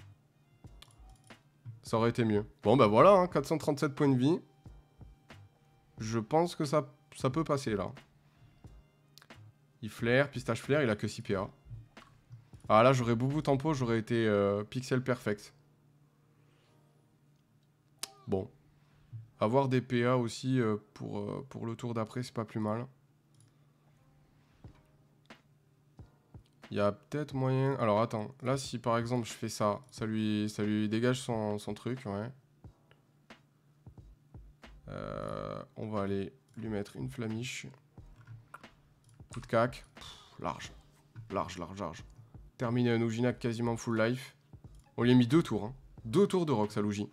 Ça aurait été mieux. Bon, bah voilà, hein, quatre cent trente-sept points de vie. Je pense que ça, ça peut passer, là. Il flaire, pistache flaire, il a que six P A. Ah là, j'aurais boubou tempo, j'aurais été euh, pixel perfect. Bon. Avoir des P A aussi euh, pour, euh, pour le tour d'après, c'est pas plus mal. Il y a peut-être moyen... Alors attends, là si par exemple je fais ça, ça lui, ça lui dégage son, son truc, ouais. Euh, on va aller lui mettre une flamiche. Coup de cac. Pff, large. Large, large, large. Terminé un Uginac quasiment full life. On lui a mis deux tours. Hein. Deux tours de Rox à Luigi.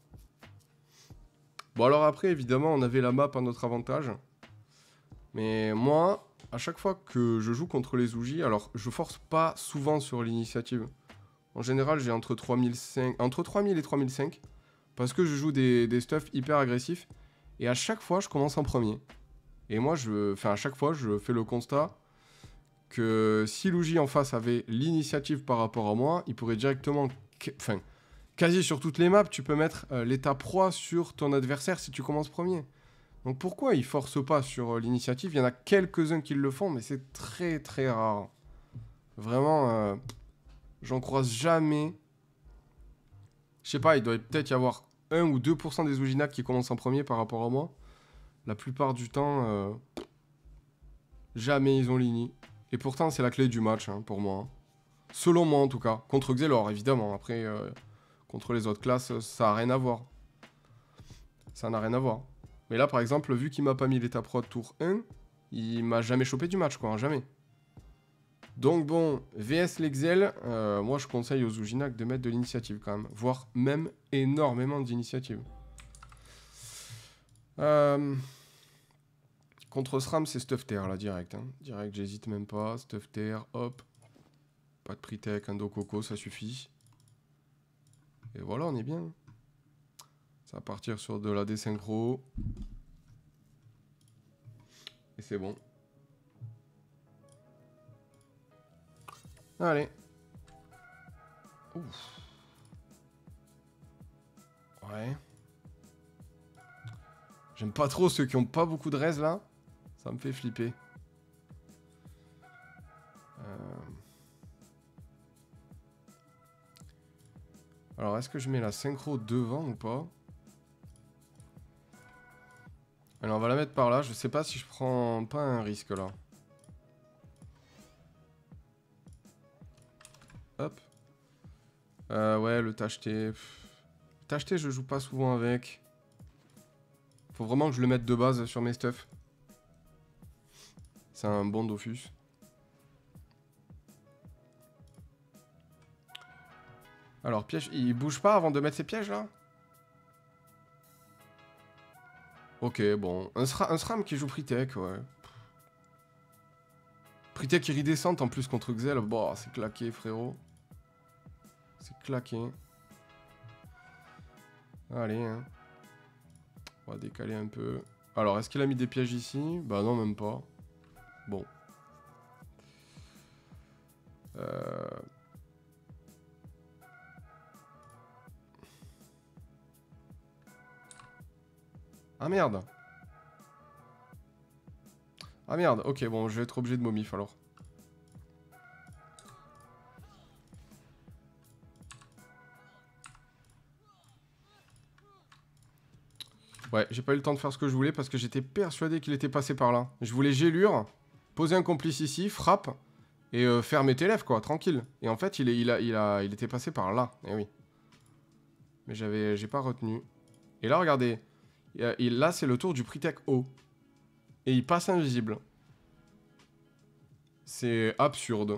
Bon alors après, évidemment, on avait la map à notre avantage. Mais moi, à chaque fois que je joue contre les Uji, alors je force pas souvent sur l'initiative. En général, j'ai entre trois mille cinq... entre trois mille et trois mille cinq. Parce que je joue des, des stuffs hyper agressifs. Et à chaque fois, je commence en premier. Et moi, je, enfin, à chaque fois, je fais le constat que si Luigi en face avait l'initiative par rapport à moi, il pourrait directement... Enfin, quasi sur toutes les maps, tu peux mettre euh, l'état proie sur ton adversaire si tu commences premier. Donc pourquoi il force pas sur euh, l'initiative? Il y en a quelques-uns qui le font, mais c'est très très rare. Vraiment, euh, j'en croise jamais. Je sais pas, il doit peut-être y avoir un ou deux pour cent des Uginac qui commencent en premier par rapport à moi. La plupart du temps, euh, jamais ils ont l'ini. Et pourtant, c'est la clé du match, hein, pour moi. Hein. Selon moi, en tout cas. Contre Xelor, évidemment. Après, euh, contre les autres classes, ça n'a rien à voir. Ça n'a rien à voir. Mais là, par exemple, vu qu'il m'a pas mis l'état pro de tour un, il m'a jamais chopé du match, quoi. Hein, jamais. Donc bon, V S l'Exel, euh, moi je conseille aux Uginac de mettre de l'initiative quand même. Voire même énormément d'initiative. Euh... Contre SRAM, c'est Stuff Terre, là, direct. Hein. Direct, j'hésite même pas. Stuff Terre, hop. Pas de Pritech, un Coco, ça suffit. Et voilà, on est bien. Ça va partir sur de la désynchro. Et c'est bon. Allez. Ouf. Ouais. J'aime pas trop ceux qui ont pas beaucoup de res, là. Ça me fait flipper. Euh... Alors, est-ce que je mets la synchro devant ou pas? Alors, on va la mettre par là. Je sais pas si je prends pas un risque, là. Hop. Euh, ouais, le tacheté. Le tacheté, je joue pas souvent avec. Faut vraiment que je le mette de base sur mes stuffs. C'est un bon Dofus. Alors, piège, il bouge pas avant de mettre ses pièges, là? Ok, bon. Un, un SRAM qui joue Pritech, ouais. Pritech iridescente en plus contre Xel. Bon, c'est claqué, frérot. C'est claqué. Allez, hein. On va décaler un peu. Alors, est-ce qu'il a mis des pièges ici? Bah non, même pas. Bon. Euh... Ah merde. Ah merde, ok, bon, je vais être obligé de momif alors. Ouais, j'ai pas eu le temps de faire ce que je voulais parce que j'étais persuadé qu'il était passé par là. Je voulais gélure, poser un complice ici, frappe, et euh, faire mes télèves, quoi, tranquille. Et en fait, il, est, il, a, il, a, il était passé par là, eh oui. Mais j'avais, j'ai pas retenu. Et là, regardez, et là, c'est le tour du Pritech haut. Et il passe invisible. C'est absurde.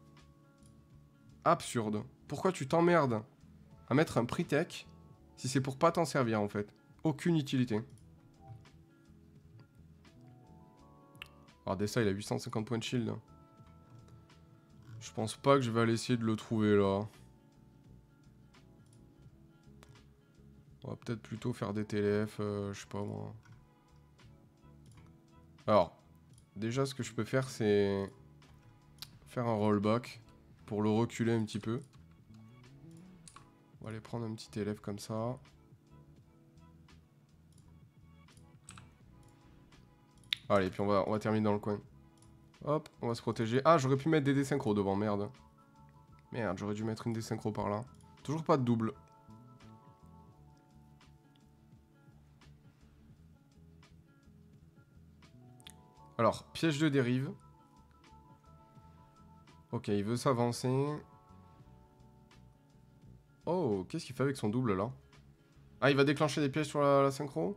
Absurde. Pourquoi tu t'emmerdes à mettre un Pritech si c'est pour pas t'en servir, en fait? Aucune utilité. Regardez ça, il a huit cent cinquante points de shield. Je pense pas que je vais aller essayer de le trouver, là. On va peut-être plutôt faire des T L F, euh, je sais pas moi. Alors, déjà ce que je peux faire, c'est faire un rollback pour le reculer un petit peu. On va aller prendre un petit T L F comme ça. Allez, puis on va, on va terminer dans le coin. Hop, on va se protéger. Ah, j'aurais pu mettre des désynchros devant, merde. Merde, j'aurais dû mettre une désynchro par là. Toujours pas de double. Alors, piège de dérive. Ok, il veut s'avancer. Oh, qu'est-ce qu'il fait avec son double, là? Ah, il va déclencher des pièges sur la, la synchro?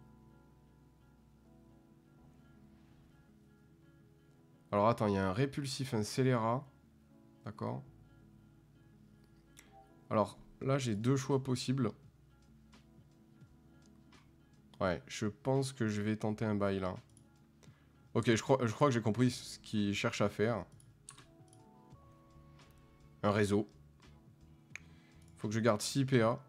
Alors, attends, il y a un répulsif, un scélérat. D'accord. Alors, là, j'ai deux choix possibles. Ouais, je pense que je vais tenter un bail, là. Ok, je crois, je crois que j'ai compris ce qu'il cherche à faire. Un réseau. Faut que je garde six P A.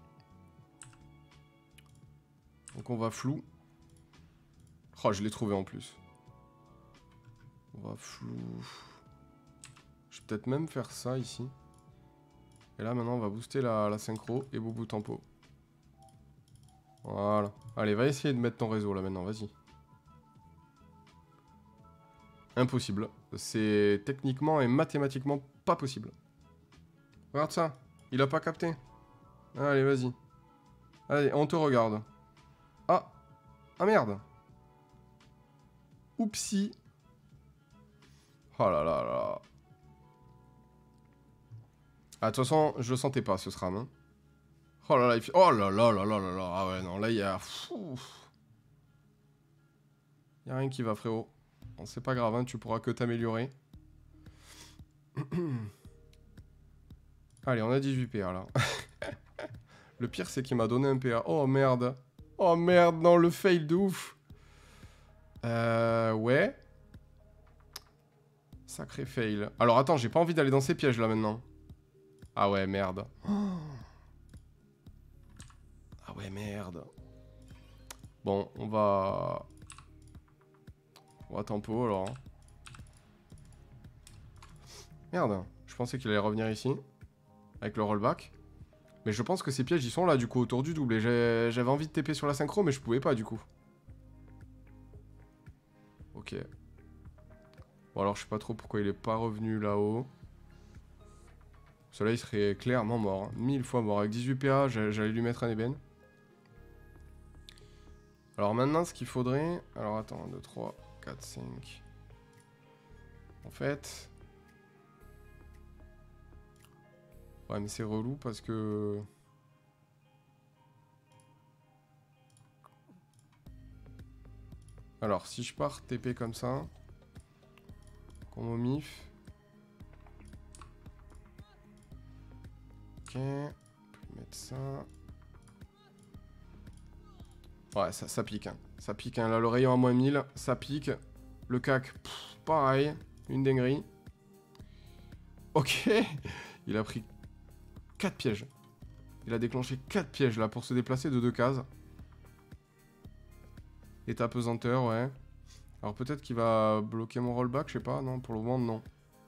Donc on va flou. Oh, je l'ai trouvé en plus. On va flou. Je vais peut-être même faire ça ici. Et là maintenant on va booster la, la synchro et boubou tempo. Voilà. Allez, va essayer de mettre ton réseau là maintenant, vas-y. Impossible. C'est techniquement et mathématiquement pas possible. Regarde ça. Il a pas capté. Allez, vas-y. Allez, on te regarde. Ah. Ah merde. Oupsie. Oh là là là. Ah, de toute façon, je le sentais pas ce SRAM. Hein. Oh là là, il fait... Oh là là là là là là. Ah ouais, non, là, il y a... Il y a rien qui va, frérot. Bon, c'est pas grave, hein, tu pourras que t'améliorer. Allez, on a dix-huit P A, là. Le pire, c'est qu'il m'a donné un P A. Oh, merde. Oh, merde, non, le fail de ouf. Euh... Ouais. Sacré fail. Alors, attends, j'ai pas envie d'aller dans ces pièges, là, maintenant. Ah ouais, merde. Ah ouais, merde. Bon, on va... On va tempo, alors. Merde, je pensais qu'il allait revenir ici. Avec le rollback. Mais je pense que ces pièges, ils sont là, du coup, autour du double. Et j'avais envie de T P sur la synchro, mais je pouvais pas, du coup. Ok. Bon, alors, je sais pas trop pourquoi il est pas revenu là-haut. Celui-là, il serait clairement mort. Hein. Mille fois mort. Avec dix-huit P A, j'allais lui mettre un ébène. Alors maintenant, ce qu'il faudrait... Alors attends, un, deux, trois, quatre, cinq... En fait... Ouais, mais c'est relou parce que... Alors, si je pars T P comme ça... Combo mif... Ok... On peut mettre ça... Ouais, ça, ça pique. Hein. Ça pique. Hein. Là, le rayon à moins mille, ça pique. Le C A C, pff, pareil. Une dinguerie. Ok. Il a pris quatre pièges. Il a déclenché quatre pièges, là, pour se déplacer de deux cases. Et ta pesanteur, ouais. Alors, peut-être qu'il va bloquer mon rollback, je sais pas. Non, pour le moment, non.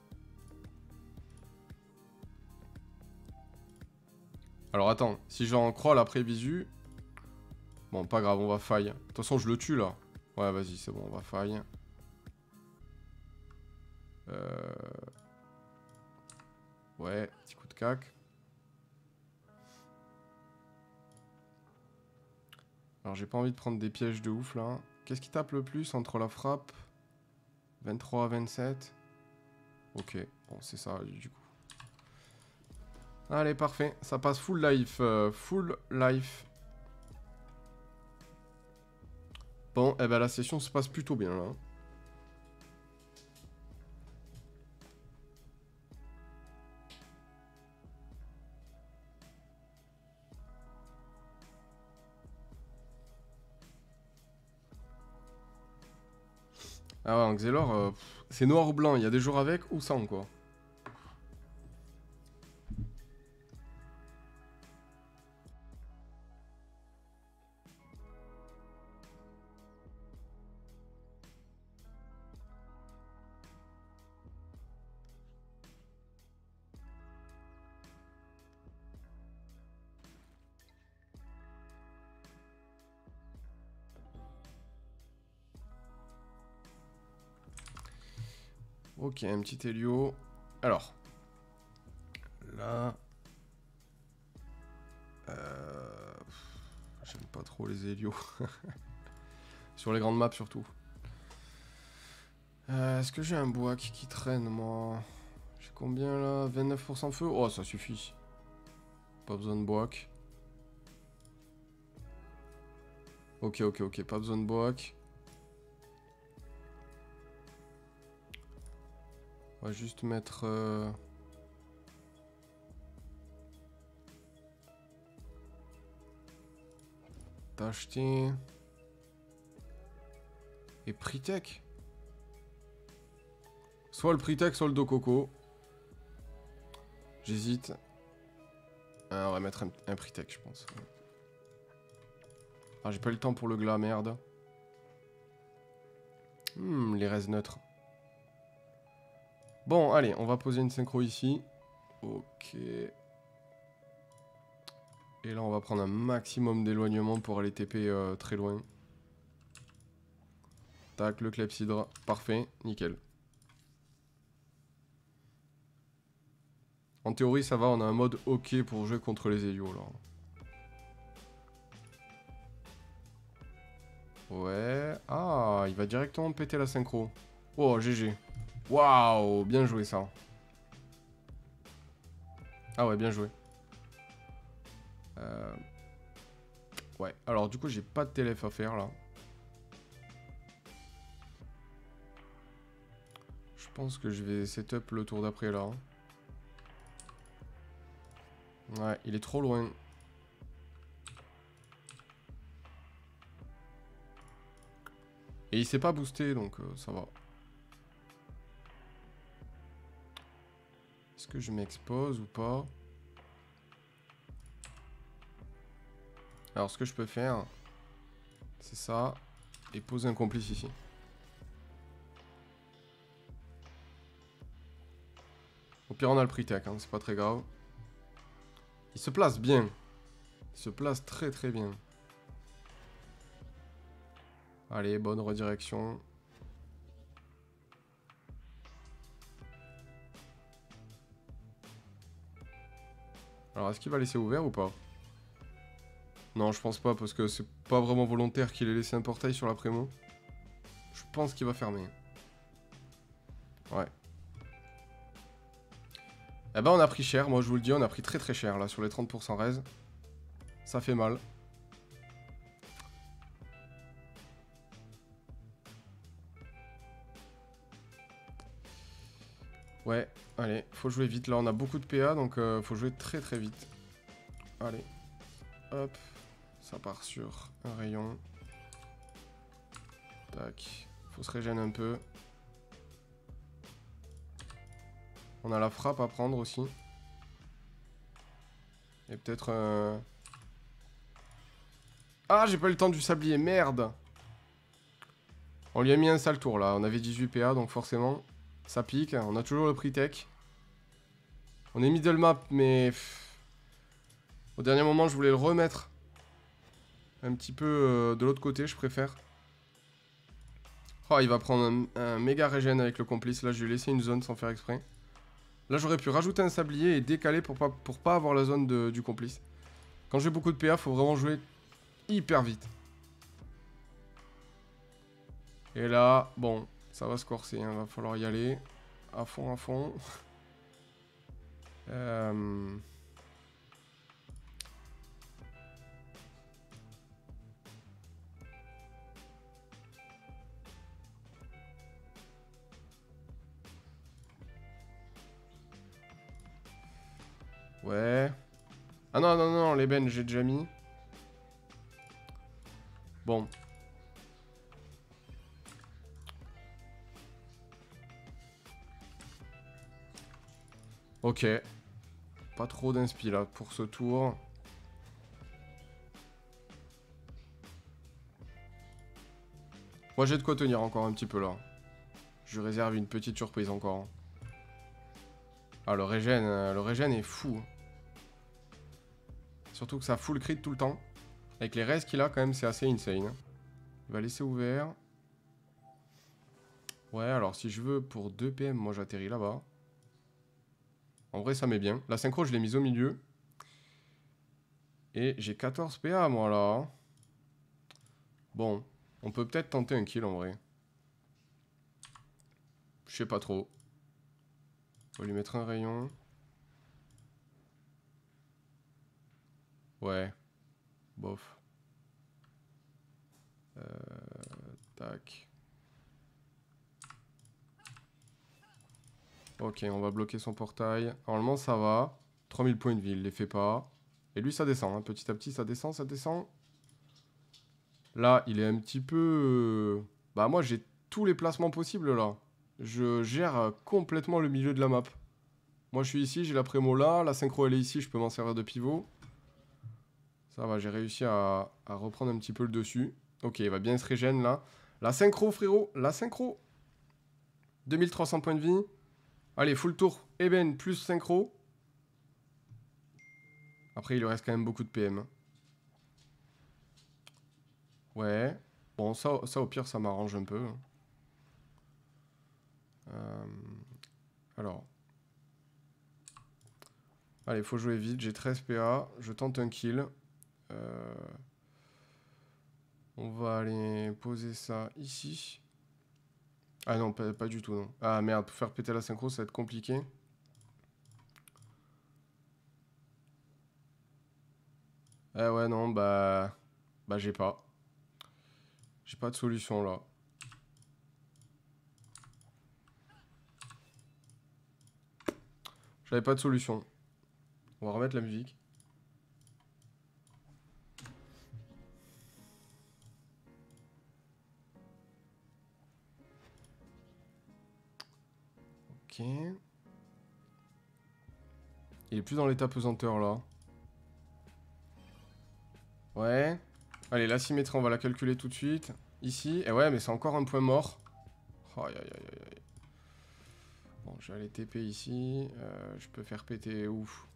Alors, attends. Si j'en crois la prévisu... Bon, pas grave, on va faille. De toute façon, je le tue, là. Ouais, vas-y, c'est bon, on va faille. Euh... Ouais, petit coup de cac. Alors j'ai pas envie de prendre des pièges de ouf là. Qu'est-ce qui tape le plus entre la frappe? vingt-trois à vingt-sept. Ok, bon c'est ça du coup. Allez, parfait. Ça passe full life. Euh, full life. Bon, eh ben la session se passe plutôt bien là. Ah ouais, en Xelor, euh, c'est noir ou blanc. Il y a des jours avec ou sans, quoi. Ok, un petit Hélio. Alors. Là. Euh... J'aime pas trop les Hélios. Sur les grandes maps, surtout. Euh, Est-ce que j'ai un bois qui, qui traîne, moi? J'ai combien, là? vingt-neuf pour cent feu? Oh, ça suffit. Pas besoin de bois. Ok, ok, ok. Pas besoin de bois. On va juste mettre... Euh... T'acheter... Et Pritech. Soit le Pritech, soit le Dococo. J'hésite. Ah, on va mettre un, un Pritech, je pense. Ah, j'ai pas eu le temps pour le glas, merde. Hmm, les res neutres. Bon, allez, on va poser une synchro ici. Ok. Et là, on va prendre un maximum d'éloignement pour aller T P euh, très loin. Tac, le clepsydre. Parfait, nickel. En théorie, ça va, on a un mode ok pour jouer contre les Hélios, là. Ouais. Ah, il va directement péter la synchro. Oh, G G. Waouh, bien joué, ça. Ah ouais, bien joué. Euh... Ouais, alors du coup, j'ai pas de T L F à faire, là. Je pense que je vais setup le tour d'après, là. Ouais, il est trop loin. Et il s'est pas boosté, donc euh, ça va. Est-ce que je m'expose ou pas? Alors, ce que je peux faire, c'est ça. Et poser un complice ici. Au pire, on a le Pritech, hein, c'est pas très grave. Il se place bien. Il se place très très bien. Allez, bonne redirection. Alors, est-ce qu'il va laisser ouvert ou pas? Non, je pense pas, parce que c'est pas vraiment volontaire qu'il ait laissé un portail sur la prémo. Je pense qu'il va fermer. Ouais. Eh ben, on a pris cher, moi je vous le dis, on a pris très très cher, là, sur les trente pour cent res. Ça fait mal. Ouais, allez, faut jouer vite. Là, on a beaucoup de P A, donc euh, faut jouer très très vite. Allez, hop, ça part sur un rayon. Tac, faut se régénérer un peu. On a la frappe à prendre aussi. Et peut-être... Euh... Ah, j'ai pas eu le temps du sablier, merde. On lui a mis un sale tour, là. On avait dix-huit P A, donc forcément... Ça pique, on a toujours le Pritech. On est middle map, mais... Au dernier moment, je voulais le remettre. Un petit peu euh, de l'autre côté, je préfère. Oh, il va prendre un, un méga régène avec le complice. Là, je lui ai laissé une zone sans faire exprès. Là, j'aurais pu rajouter un sablier et décaler pour pas, pour pas avoir la zone de, du complice. Quand j'ai beaucoup de P A, faut vraiment jouer hyper vite. Et là, bon, ça va se corser, hein, va falloir y aller. À fond, à fond. euh... Ouais. Ah non, non, non, les bennes, j'ai déjà mis. Bon. Ok. Pas trop d'inspi là pour ce tour. Moi j'ai de quoi tenir encore un petit peu là. Je réserve une petite surprise encore. Ah le régène, le régène est fou. Surtout que ça full crit tout le temps. Avec les restes qu'il a quand même c'est assez insane. Il va laisser ouvert. Ouais alors si je veux pour deux P M moi j'atterris là-bas. En vrai ça m'est bien. La synchro je l'ai mise au milieu. Et j'ai quatorze P A moi là. Bon, on peut peut-être tenter un kill en vrai. Je sais pas trop. On va lui mettre un rayon. Ouais. Bof. Euh, tac. Ok, on va bloquer son portail. Normalement, ça va. trois mille points de vie, il les fait pas. Et lui, ça descend. Hein. Petit à petit, ça descend, ça descend. Là, il est un petit peu... Bah, moi, j'ai tous les placements possibles, là. Je gère complètement le milieu de la map. Moi, je suis ici, j'ai la prémo là. La synchro, elle est ici, je peux m'en servir de pivot. Ça va, j'ai réussi à, à reprendre un petit peu le dessus. Ok, il va bien se régénérer, là. La synchro, frérot. La synchro. deux mille trois cents points de vie. Allez, full tour. Eben plus synchro. Après, il lui reste quand même beaucoup de P M. Ouais. Bon, ça, ça au pire, ça m'arrange un peu. Euh... Alors. Allez, faut jouer vite. J'ai treize P A. Je tente un kill. Euh... On va aller poser ça ici. Ah non, pas, pas du tout, non. Ah merde, pour faire péter la synchro, ça va être compliqué. Ah ouais, non, bah... Bah, j'ai pas. J'ai pas de solution, là. J'avais pas de solution. On va remettre la musique. Ok. Il est plus dans l'état pesanteur, là. Ouais. Allez, la symétrie, on va la calculer tout de suite. Ici. Et ouais, mais c'est encore un point mort. Aïe, aïe, aïe, aïe. Bon, je vais aller T P ici. Euh, je peux faire péter ouf.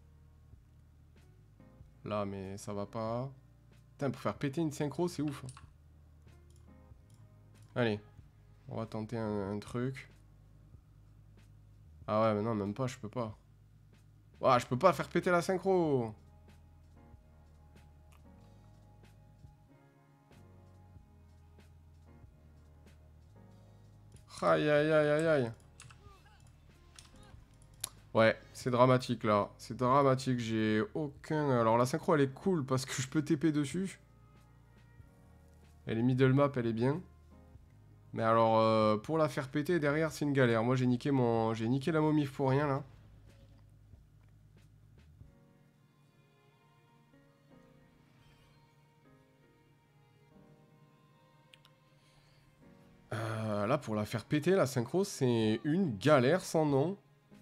Là, mais ça va pas. Putain, pour faire péter une synchro, c'est ouf. Allez. On va tenter un, un truc. Ah ouais, mais non, même pas, je peux pas. Ouah, je peux pas faire péter la synchro. Aïe, aïe, aïe, aïe, aïe. Ouais, c'est dramatique là. C'est dramatique, j'ai aucun... Alors la synchro, elle est cool parce que je peux T P dessus. Elle est middle map, elle est bien. Mais alors, euh, pour la faire péter, derrière, c'est une galère. Moi, j'ai niqué mon... J'ai niqué la momif pour rien, là. Euh, là, pour la faire péter, la synchro, c'est une galère sans nom.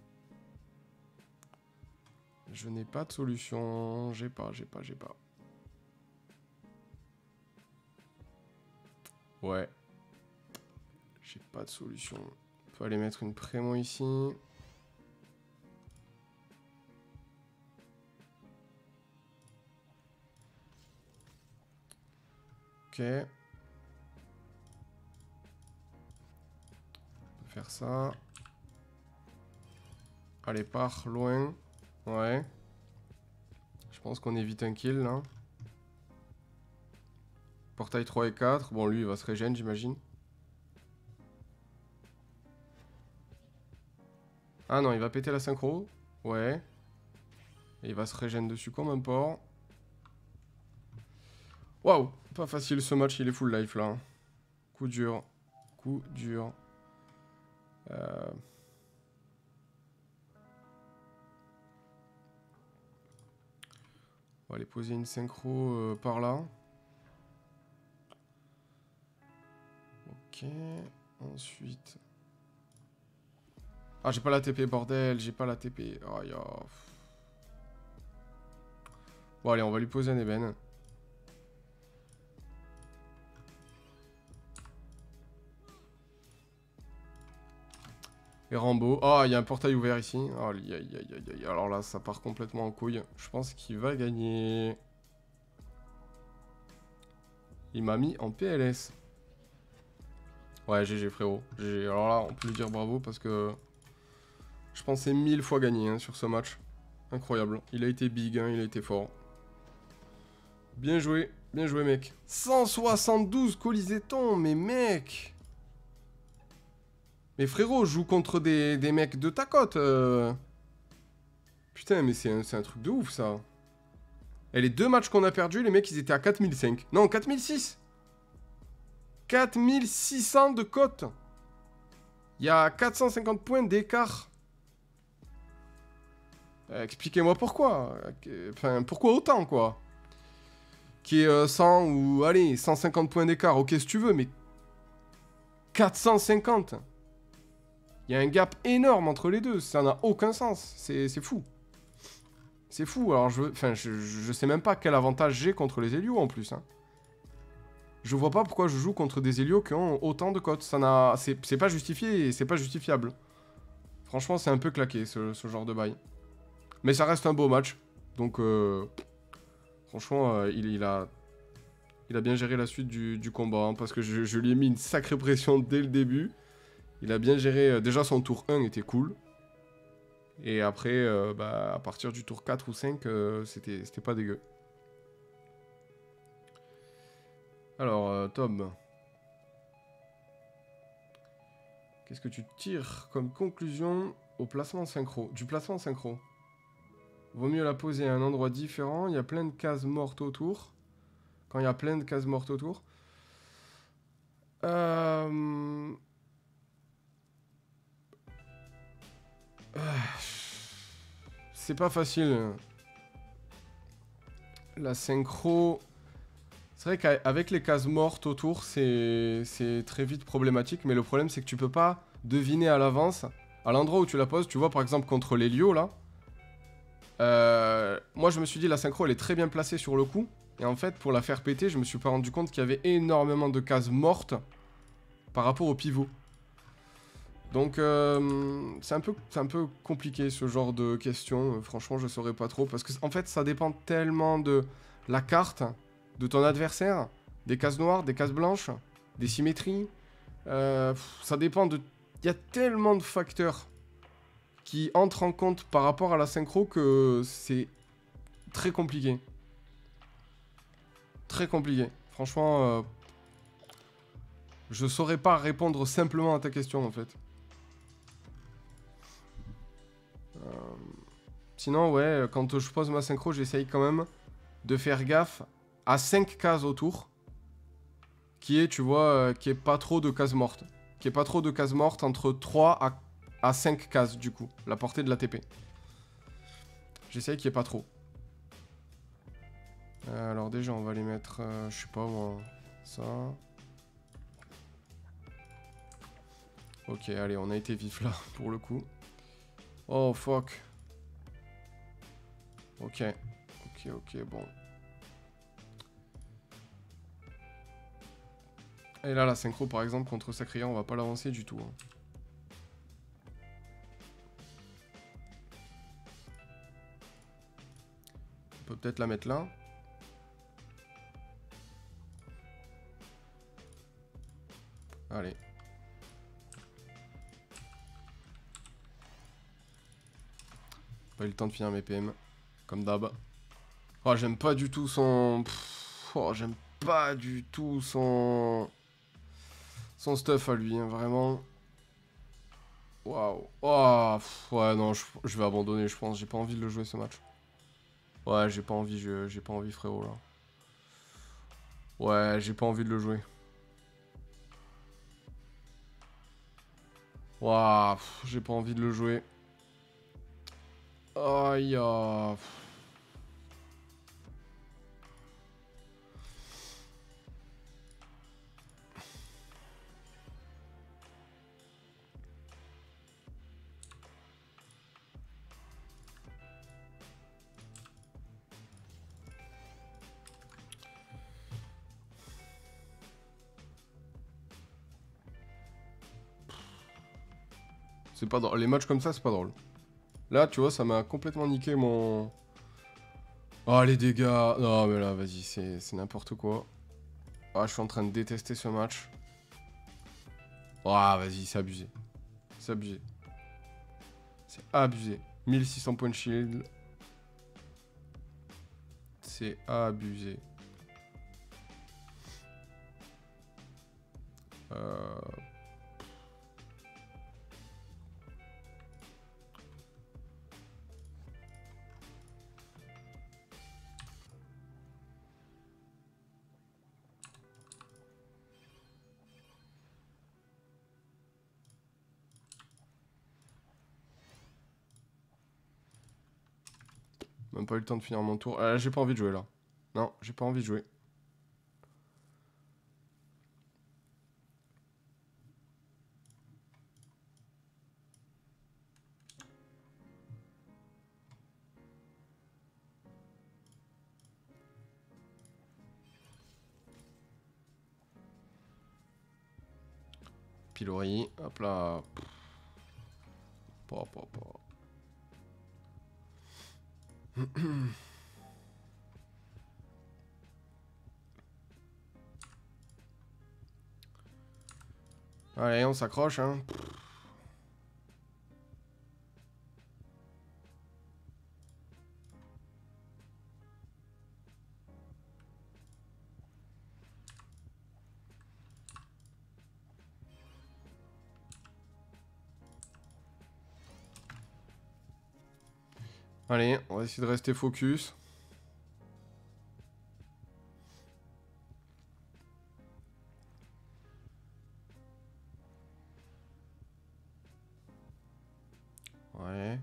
Je n'ai pas de solution. J'ai pas, j'ai pas, j'ai pas. Ouais. J'ai pas de solution. On peut aller mettre une prémo ici. Ok. On peut faire ça. Allez, part loin. Ouais. Je pense qu'on évite un kill, là. Portail trois et quatre. Bon, lui, il va se régénérer, j'imagine. Ah non, il va péter la synchro. Ouais. Et il va se régénérer dessus comme un porc. Waouh, pas facile ce match, il est full life là. Coup dur. Coup dur. Euh... On va aller poser une synchro euh, par là. Ok. Ensuite... Ah, j'ai pas la T P, bordel. J'ai pas la T P. Oh, ya. Bon, allez, on va lui poser un ébène. Et Rambo. Oh, il y a un portail ouvert ici. Oh, aïe, aïe, aïe, aïe. Alors là, ça part complètement en couille. Je pense qu'il va gagner. Il m'a mis en P L S. Ouais, G G, frérot. G G. Alors là, on peut lui dire bravo parce que... Je pensais mille fois gagner hein, sur ce match. Incroyable. Il a été big, hein, il a été fort. Bien joué. Bien joué, mec. cent soixante-douze colisétons, mais mec... Mais frérot, joue contre des, des mecs de ta cote. Euh... Putain, mais c'est un, un truc de ouf, ça. Et les deux matchs qu'on a perdus, les mecs, ils étaient à quatre mille cinq. Non, quatre mille six. quatre mille six cents de cote. Il y a quatre cent cinquante points d'écart. Euh, Expliquez-moi pourquoi. Enfin, pourquoi autant, quoi. Qui est euh, cent ou, allez, cent cinquante points d'écart. Ok, si tu veux, mais... quatre cent cinquante. Il y a un gap énorme entre les deux. Ça n'a aucun sens. C'est fou. C'est fou. Alors, je, enfin, je, je sais même pas quel avantage j'ai contre les Helios en plus. Hein. Je vois pas pourquoi je joue contre des Helios qui ont autant de cotes. Ça n'a, c'est pas justifié et c'est pas justifiable. Franchement, c'est un peu claqué ce, ce genre de bail. Mais ça reste un beau match. Donc, euh, franchement, euh, il, il, a, il a bien géré la suite du, du combat. Hein, parce que je, je lui ai mis une sacrée pression dès le début. Il a bien géré... Euh, déjà, son tour un était cool. Et après, euh, bah, à partir du tour quatre ou cinq, euh, c'était pas dégueu. Alors, euh, Tom. Qu'est-ce que tu tires comme conclusion au placement synchro? Du placement synchro. Vaut mieux la poser à un endroit différent. Il y a plein de cases mortes autour. Quand il y a plein de cases mortes autour. Euh... C'est pas facile. La synchro... C'est vrai qu'avec les cases mortes autour, c'est très vite problématique. Mais le problème, c'est que tu peux pas deviner à l'avance. À l'endroit où tu la poses, tu vois par exemple contre l'Helio là. Euh, moi je me suis dit la synchro elle est très bien placée sur le coup. Et en fait pour la faire péter, je me suis pas rendu compte qu'il y avait énormément de cases mortes par rapport au pivot. Donc euh, c'est un peu, c'est un peu compliqué ce genre de questions. Euh, franchement je saurais pas trop. Parce que en fait ça dépend tellement de la carte, de ton adversaire, des cases noires, des cases blanches, des symétries. Euh, ça dépend de... Il y a tellement de facteurs qui entrent en compte par rapport à la synchro que c'est très compliqué. Très compliqué. Franchement, euh, je saurais pas répondre simplement à ta question en fait. Euh, sinon, ouais, quand je pose ma synchro, j'essaye quand même de faire gaffe à cinq cases autour. Qui est, tu vois, euh, qui est pas trop de cases mortes. Qui est pas trop de cases mortes entre trois à à cinq cases du coup, la portée de la T P. J'essaye qu'il n'y ait pas trop. Euh, alors déjà on va les mettre, euh, je sais pas moi, ça. Ok, allez, on a été vif là pour le coup. Oh fuck. Ok, ok, ok, bon. Et là la synchro par exemple contre Sacria, on va pas l'avancer du tout. Hein. On peut peut-être la mettre là. Allez. Pas eu le temps de finir mes P M. Comme d'hab. Oh, j'aime pas du tout son... Pff, oh, j'aime pas du tout son... Son stuff à lui, hein, vraiment. Waouh. Oh, pff, ouais, non, je, je vais abandonner, je pense. J'ai pas envie de le jouer ce match. Ouais, j'ai pas envie, j'ai pas envie, frérot, là. Ouais, j'ai pas envie de le jouer. Waouh, pff, j'ai pas envie de le jouer. Aïe, ah, pff. C'est pas drôle. Les matchs comme ça, c'est pas drôle. Là, tu vois, ça m'a complètement niqué mon... Oh, les dégâts. Non, mais là, vas-y, c'est n'importe quoi. Ah, je suis en train de détester ce match. Ah, vas-y, c'est abusé. C'est abusé. C'est abusé. mille six cents points de shield. C'est abusé. Euh... Même pas eu le temps de finir mon tour. Ah, j'ai pas envie de jouer là. Non, j'ai pas envie de jouer. Pilori, hop là. Pas, pas, pas. Allez, on s'accroche, hein. Allez, on va essayer de rester focus. Ouais.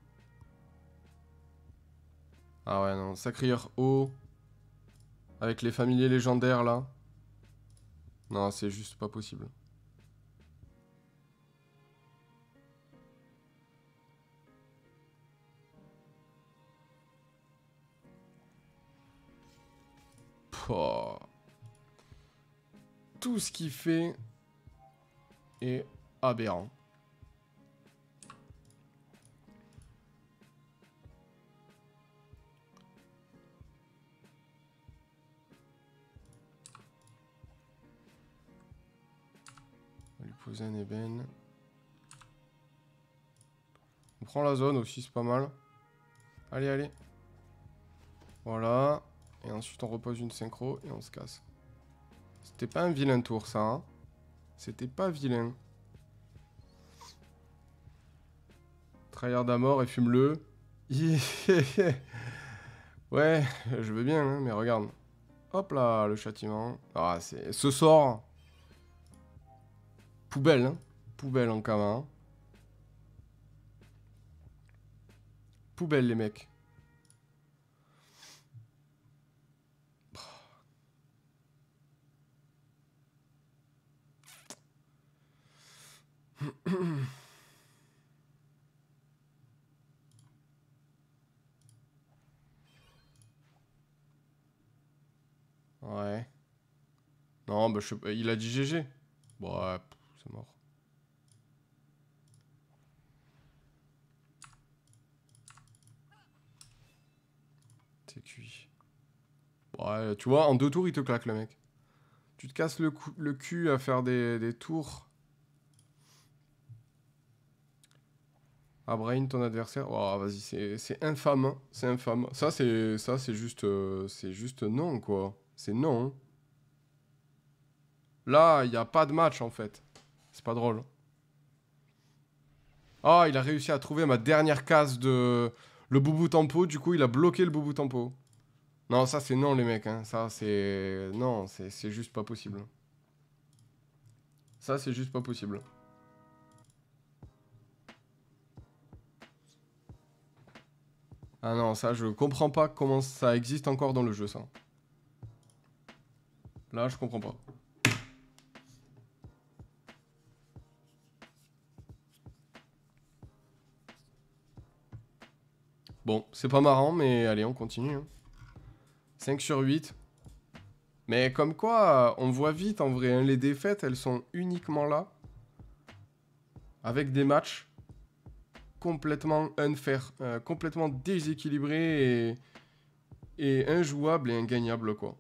Ah ouais, non, Sacrieur haut. Avec les familiers légendaires, là. Non, c'est juste pas possible. Pouah. Tout ce qu'il fait est aberrant. On va lui poser un ébène. On prend la zone aussi, c'est pas mal. Allez, allez. Voilà. Et ensuite, on repose une synchro et on se casse. C'était pas un vilain tour, ça. Hein. C'était pas vilain. Tryhard à mort et fume-le. Ouais, je veux bien, hein, mais regarde. Hop là, le châtiment. Ah, c'est... Ce sort... Poubelle, hein. Poubelle en Kama. Poubelle, les mecs. Ouais. Non, bah, je... il a dit G G. Bon, ouais, c'est mort. C'est cuit. Ouais, tu vois, en deux tours, il te claque, le mec. Tu te casses le, cou... le cul à faire des, des tours. À brain ton adversaire. Oh, vas-y, c'est infâme. Hein. C'est infâme. Ça, c'est ça, c'est juste... Euh, c'est juste non, quoi. C'est non. Là, il n'y a pas de match, en fait. C'est pas drôle. Oh, il a réussi à trouver ma dernière case de... Le boubou tempo, du coup, il a bloqué le boubou tempo. Non, ça, c'est non, les mecs. Hein. Ça, c'est... Non, c'est juste pas possible. Ça, c'est juste pas possible. Ah non, ça, je comprends pas comment ça existe encore dans le jeu, ça. Là, je comprends pas. Bon, c'est pas marrant, mais allez, on continue. Hein. cinq sur huit. Mais comme quoi, on voit vite, en vrai, hein, les défaites, elles sont uniquement là. Avec des matchs complètement unfair, euh, complètement déséquilibrés et, et injouables et ingagnables, quoi.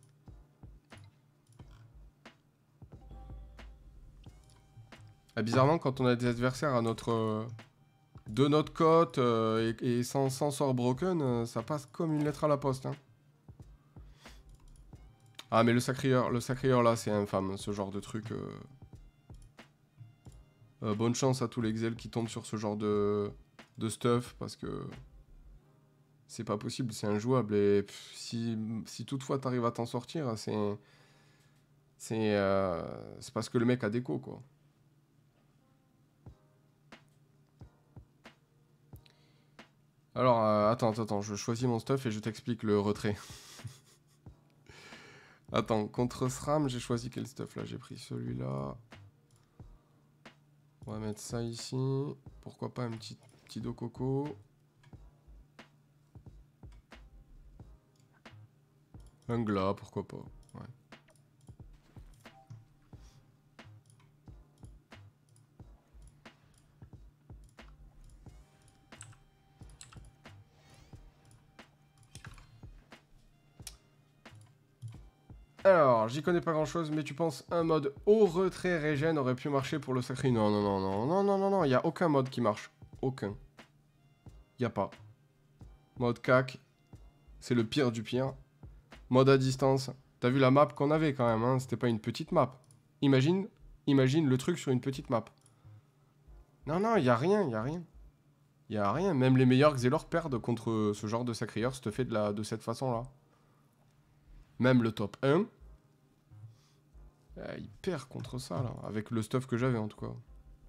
Ah, bizarrement, quand on a des adversaires à notre... Euh, de notre côte euh, et, et sans, sans sort broken, euh, ça passe comme une lettre à la poste. Hein. Ah, mais le sacrieur, le sacrieur là, c'est infâme, ce genre de truc. Euh... Euh, bonne chance à tous les Xel qui tombent sur ce genre de, de stuff, parce que c'est pas possible, c'est injouable. Et pff, si, si toutefois t'arrives à t'en sortir, c'est... C'est euh, parce que le mec a déco, quoi. Alors, euh, attends, attends, attends, je choisis mon stuff et je t'explique le retrait. Attends, contre SRAM, j'ai choisi quel stuff là? J'ai pris celui-là. On va mettre ça ici. Pourquoi pas un petit, petit dos coco. Un glas, pourquoi pas. Ouais. Alors, j'y connais pas grand chose, mais tu penses un mode au retrait régène aurait pu marcher pour le sacré? Non, non, non, non, non, non, non, non, il n'y a aucun mode qui marche. Aucun. Il n'y a pas. Mode C A C, c'est le pire du pire. Mode à distance, t'as vu la map qu'on avait quand même, hein, c'était pas une petite map. Imagine, imagine le truc sur une petite map. Non, non, il n'y a rien, il n'y a rien. Il n'y a rien, même les meilleurs Xelor perdent contre ce genre de sacrieur, se fait de, la, de cette façon-là. Même le top un, euh, il perd contre ça, là, avec le stuff que j'avais en tout cas.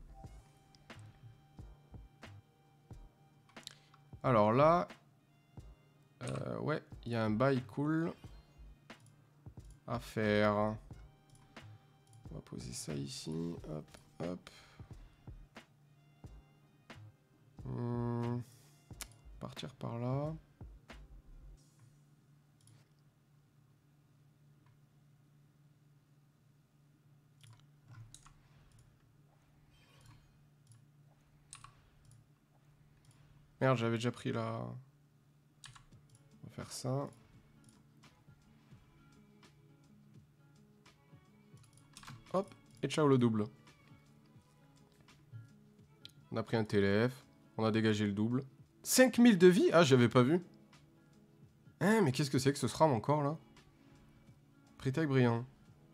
Alors là, euh, ouais, il y a un bail cool à faire. On va poser ça ici, hop, hop. Hum, partir par là. Merde, j'avais déjà pris la... On va faire ça. Hop, et ciao le double. On a pris un T L F, on a dégagé le double. cinq mille de vie? Ah, j'avais pas vu. Hein, mais qu'est-ce que c'est que ce SRAM encore, là? Pritaille brillant.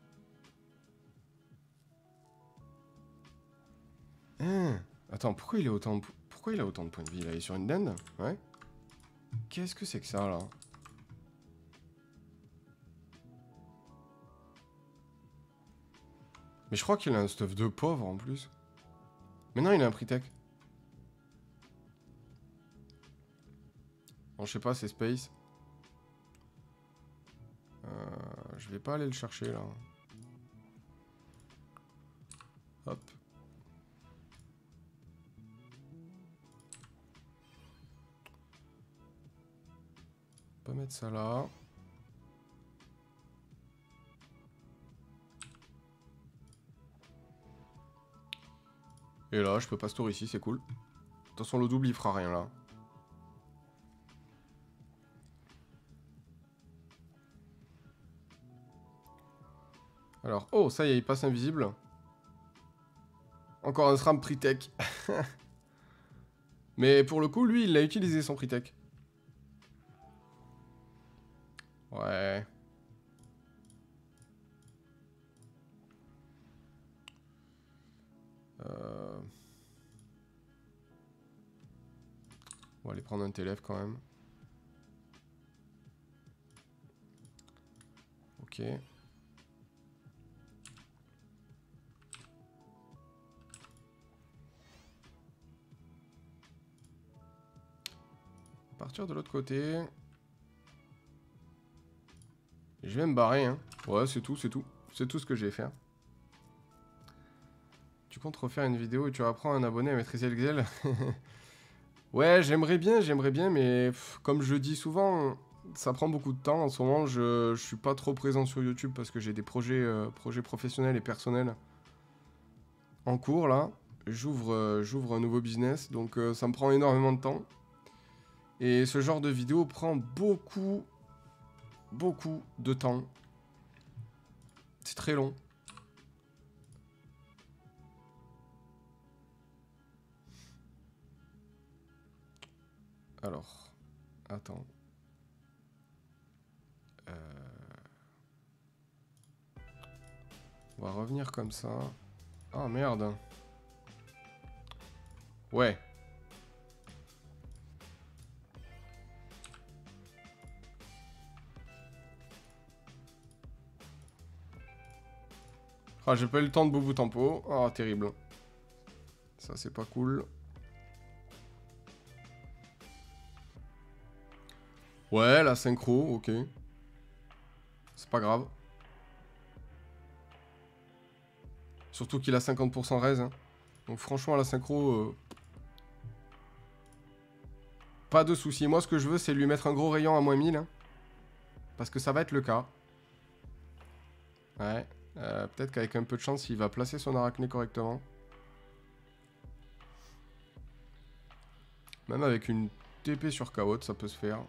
Hein? Attends, pourquoi il, est autant de... pourquoi il a autant de points de vie, là? Il est sur une dinde? Ouais. Qu'est-ce que c'est que ça, là? Mais je crois qu'il a un stuff de pauvre, en plus. Mais non, il a un Pritech. Bon, je sais pas, c'est Space. Euh, je vais pas aller le chercher, là. Hop. On va mettre ça là. Et là, je peux pas store ici, c'est cool. De toute façon, le double, il fera rien, là. Alors, oh, ça y est, il passe invisible. Encore un SRAM Pritech. Mais pour le coup, lui, il a utilisé son Pritech. Ouais. Euh... va aller prendre un téléphone quand même. Ok. Partir de l'autre côté. Je vais me barrer, hein. Ouais, c'est tout, c'est tout. C'est tout ce que j'ai fait. Tu comptes refaire une vidéo et tu apprends à un abonné à maîtriser l'Excel? Ouais, j'aimerais bien, j'aimerais bien, mais pff, comme je le dis souvent, ça prend beaucoup de temps. En ce moment, je, je suis pas trop présent sur YouTube parce que j'ai des projets, euh, projets professionnels et personnels en cours, là. J'ouvre euh, j'ouvre un nouveau business, donc euh, ça me prend énormément de temps. Et ce genre de vidéo prend beaucoup, beaucoup de temps. C'est très long. Alors, attends. Euh... On va revenir comme ça. Ah merde. Ouais. Ah, j'ai pas eu le temps de boubou tempo. Ah, terrible. Ça, c'est pas cool. Ouais, la synchro, ok. C'est pas grave. Surtout qu'il a cinquante pour cent raise. Hein. Donc franchement, la synchro... Euh... Pas de soucis. Moi, ce que je veux, c'est lui mettre un gros rayon à moins mille. Hein. Parce que ça va être le cas. Ouais. Euh, Peut-être qu'avec un peu de chance, il va placer son arachné correctement. Même avec une T P sur K O, ça peut se faire.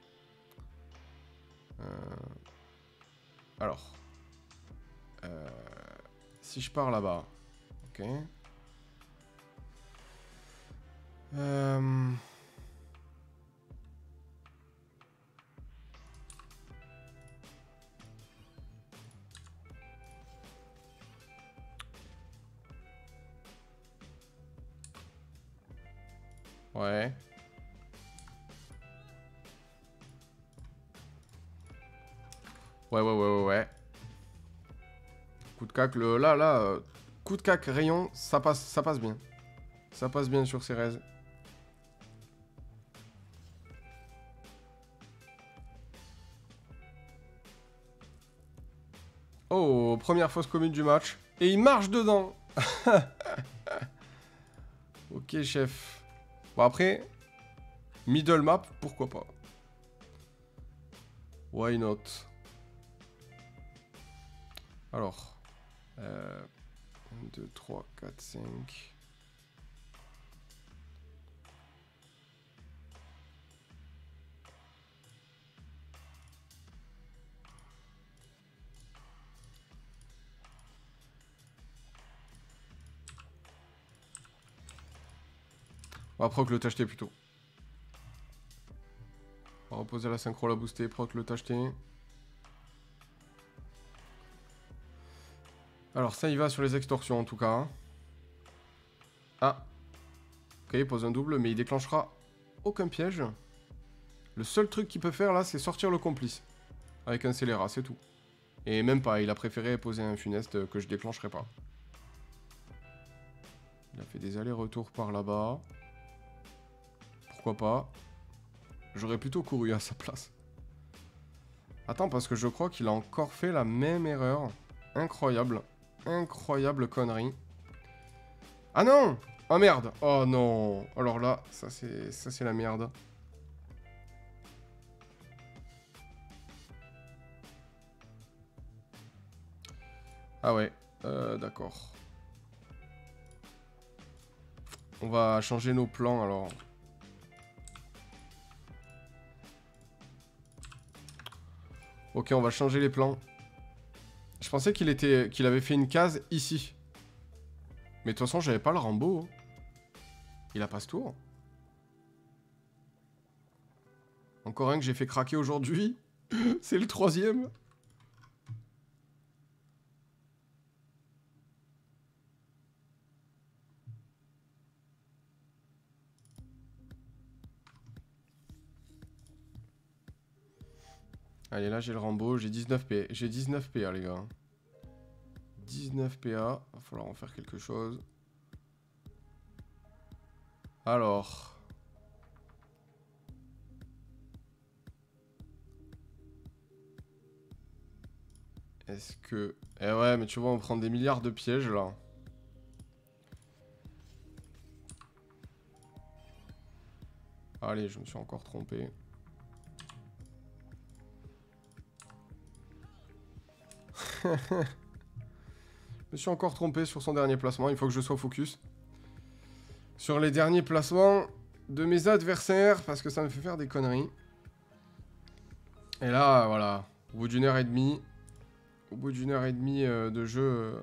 Euh... Alors. Euh... Si je pars là-bas. Ok. Euh... Ouais. Ouais, ouais, ouais, ouais, ouais. Coup de cac, le... là, là, euh, coup de cac, rayon, ça passe, ça passe bien. Ça passe bien sur ces raises. Oh, première fausse commune du match. Et il marche dedans. Ok, chef. Bon, après, middle map, pourquoi pas. Why not? Alors. Euh, un, deux, trois, quatre, cinq... On va proc le t'acheter plutôt. On va reposer la synchro, la booster, proc le t'acheter. Alors ça il va sur les extorsions en tout cas. Ah. Ok, il pose un double, mais il déclenchera aucun piège. Le seul truc qu'il peut faire là, c'est sortir le complice. Avec un scélérat, c'est tout. Et même pas, il a préféré poser un funeste que je déclencherai pas. Il a fait des allers-retours par là-bas. Pourquoi pas? J'aurais plutôt couru à sa place. Attends, parce que je crois qu'il a encore fait la même erreur. Incroyable. Incroyable connerie. Ah non! Oh merde! Oh non! Alors là, ça c'est ça c'est la merde. Ah ouais, euh, d'accord. On va changer nos plans alors. Ok, on va changer les plans. Je pensais qu'il était, qu'il avait fait une case ici. Mais de toute façon, j'avais pas le Rambo. Il a pas ce tour. Encore un que j'ai fait craquer aujourd'hui. C'est le troisième. Allez, là, j'ai le Rambo. J'ai dix-neuf P. J'ai dix-neuf P A, les gars. dix-neuf P A. Va falloir en faire quelque chose. Alors... Est-ce que... Eh ouais, mais tu vois, on prend des milliards de pièges, là. Allez, je me suis encore trompé. Je me suis encore trompé sur son dernier placement. Il faut que je sois focus sur les derniers placements de mes adversaires, parce que ça me fait faire des conneries. Et là, voilà. Au bout d'une heure et demie... Au bout d'une heure et demie euh, de jeu... Euh,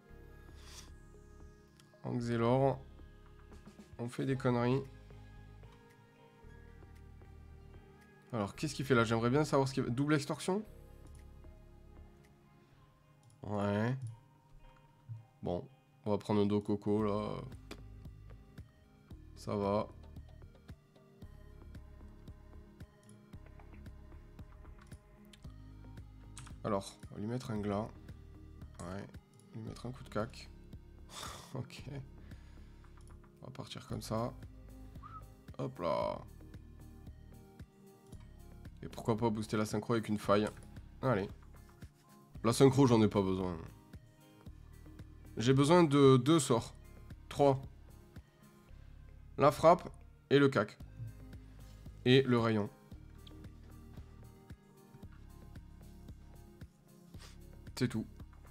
en Xelor... On fait des conneries. Alors, qu'est-ce qu'il fait là? J'aimerais bien savoir ce qu'il fait. Double extorsion? Ouais. Bon. On va prendre un dos coco, là. Ça va. Alors, on va lui mettre un glas. Ouais. Lui mettre un coup de cac. Ok. On va partir comme ça. Hop là. Et pourquoi pas booster la synchro avec une faille. Allez. La synchro, j'en ai pas besoin. J'ai besoin de deux sorts. Trois. La frappe et le cac. Et le rayon. C'est tout.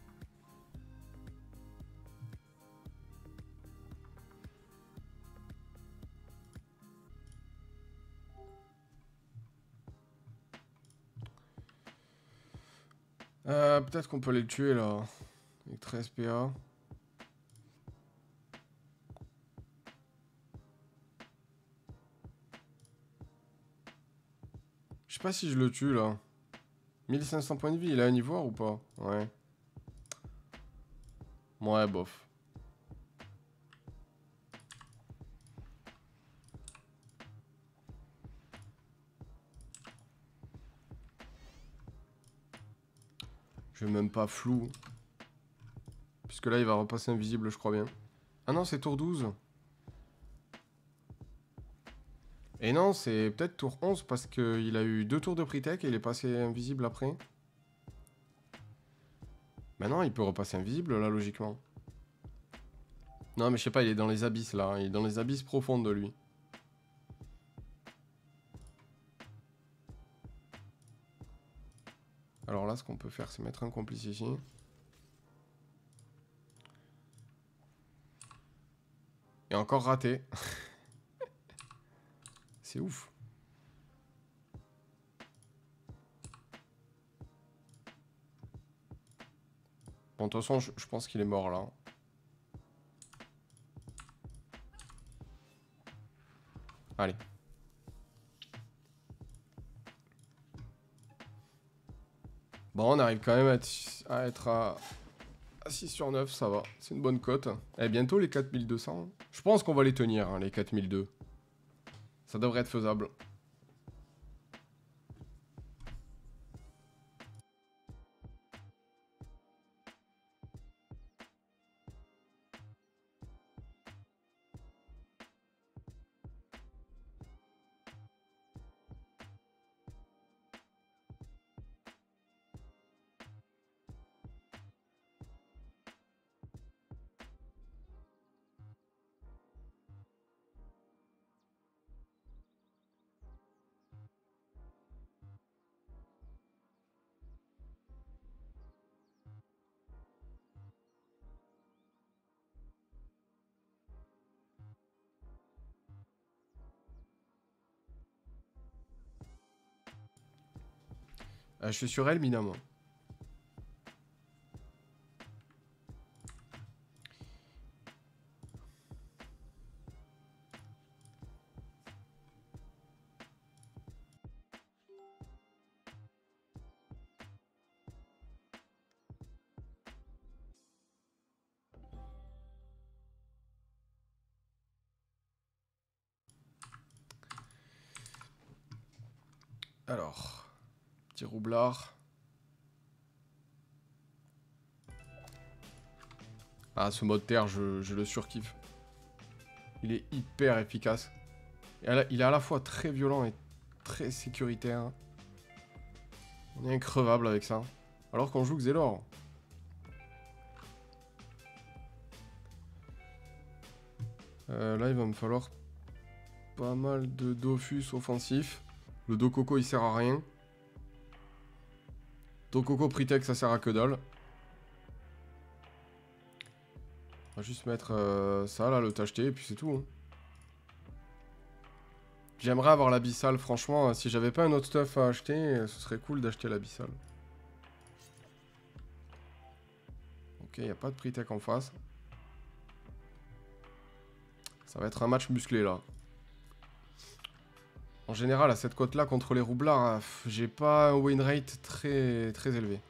Euh, peut-être qu'on peut aller le tuer là. Avec treize P A. Je sais pas si je le tue là. mille cinq cents points de vie, il a un ivoire ou pas? Ouais. Ouais, bof. Je vais même pas flou. Puisque là, il va repasser invisible, je crois bien. Ah non, c'est tour douze. Et non, c'est peut-être tour onze parce qu'il a eu deux tours de pre-tech et il est passé invisible après. Maintenant, il peut repasser invisible, là, logiquement. Non, mais je sais pas, il est dans les abysses, là. Il est dans les abysses profondes de lui. Alors là, ce qu'on peut faire, c'est mettre un complice ici. Et encore raté. C'est ouf. Bon, de toute façon, je, je pense qu'il est mort, là. Allez. Bon, on arrive quand même à être à, être à, à six sur neuf, ça va. C'est une bonne cote. Et bientôt les quatre mille deux cents. Je pense qu'on va les tenir, hein, les quatre mille deux. Ça devrait être faisable. Euh, je suis sur elle, Mina, moi. Alors, Petit roublard. Ah, ce mode terre, je, je le surkiffe. Il est hyper efficace. Et il est à la fois très violent et très sécuritaire. On est increvable avec ça. Alors qu'on joue Xelor. Euh, là, il va me falloir pas mal de Dofus offensif. Le Dokoko, il sert à rien. Dokoko Pretech, ça sert à que dalle. On va juste mettre euh, ça, là, le t'acheter, et puis c'est tout. Hein. J'aimerais avoir l'abyssal, franchement. Si j'avais pas un autre stuff à acheter, ce serait cool d'acheter l'abyssal. Ok, il n'y a pas de Pretech en face. Ça va être un match musclé, là. En général, à cette cote-là, contre les roublards, j'ai pas un win rate très, très élevé.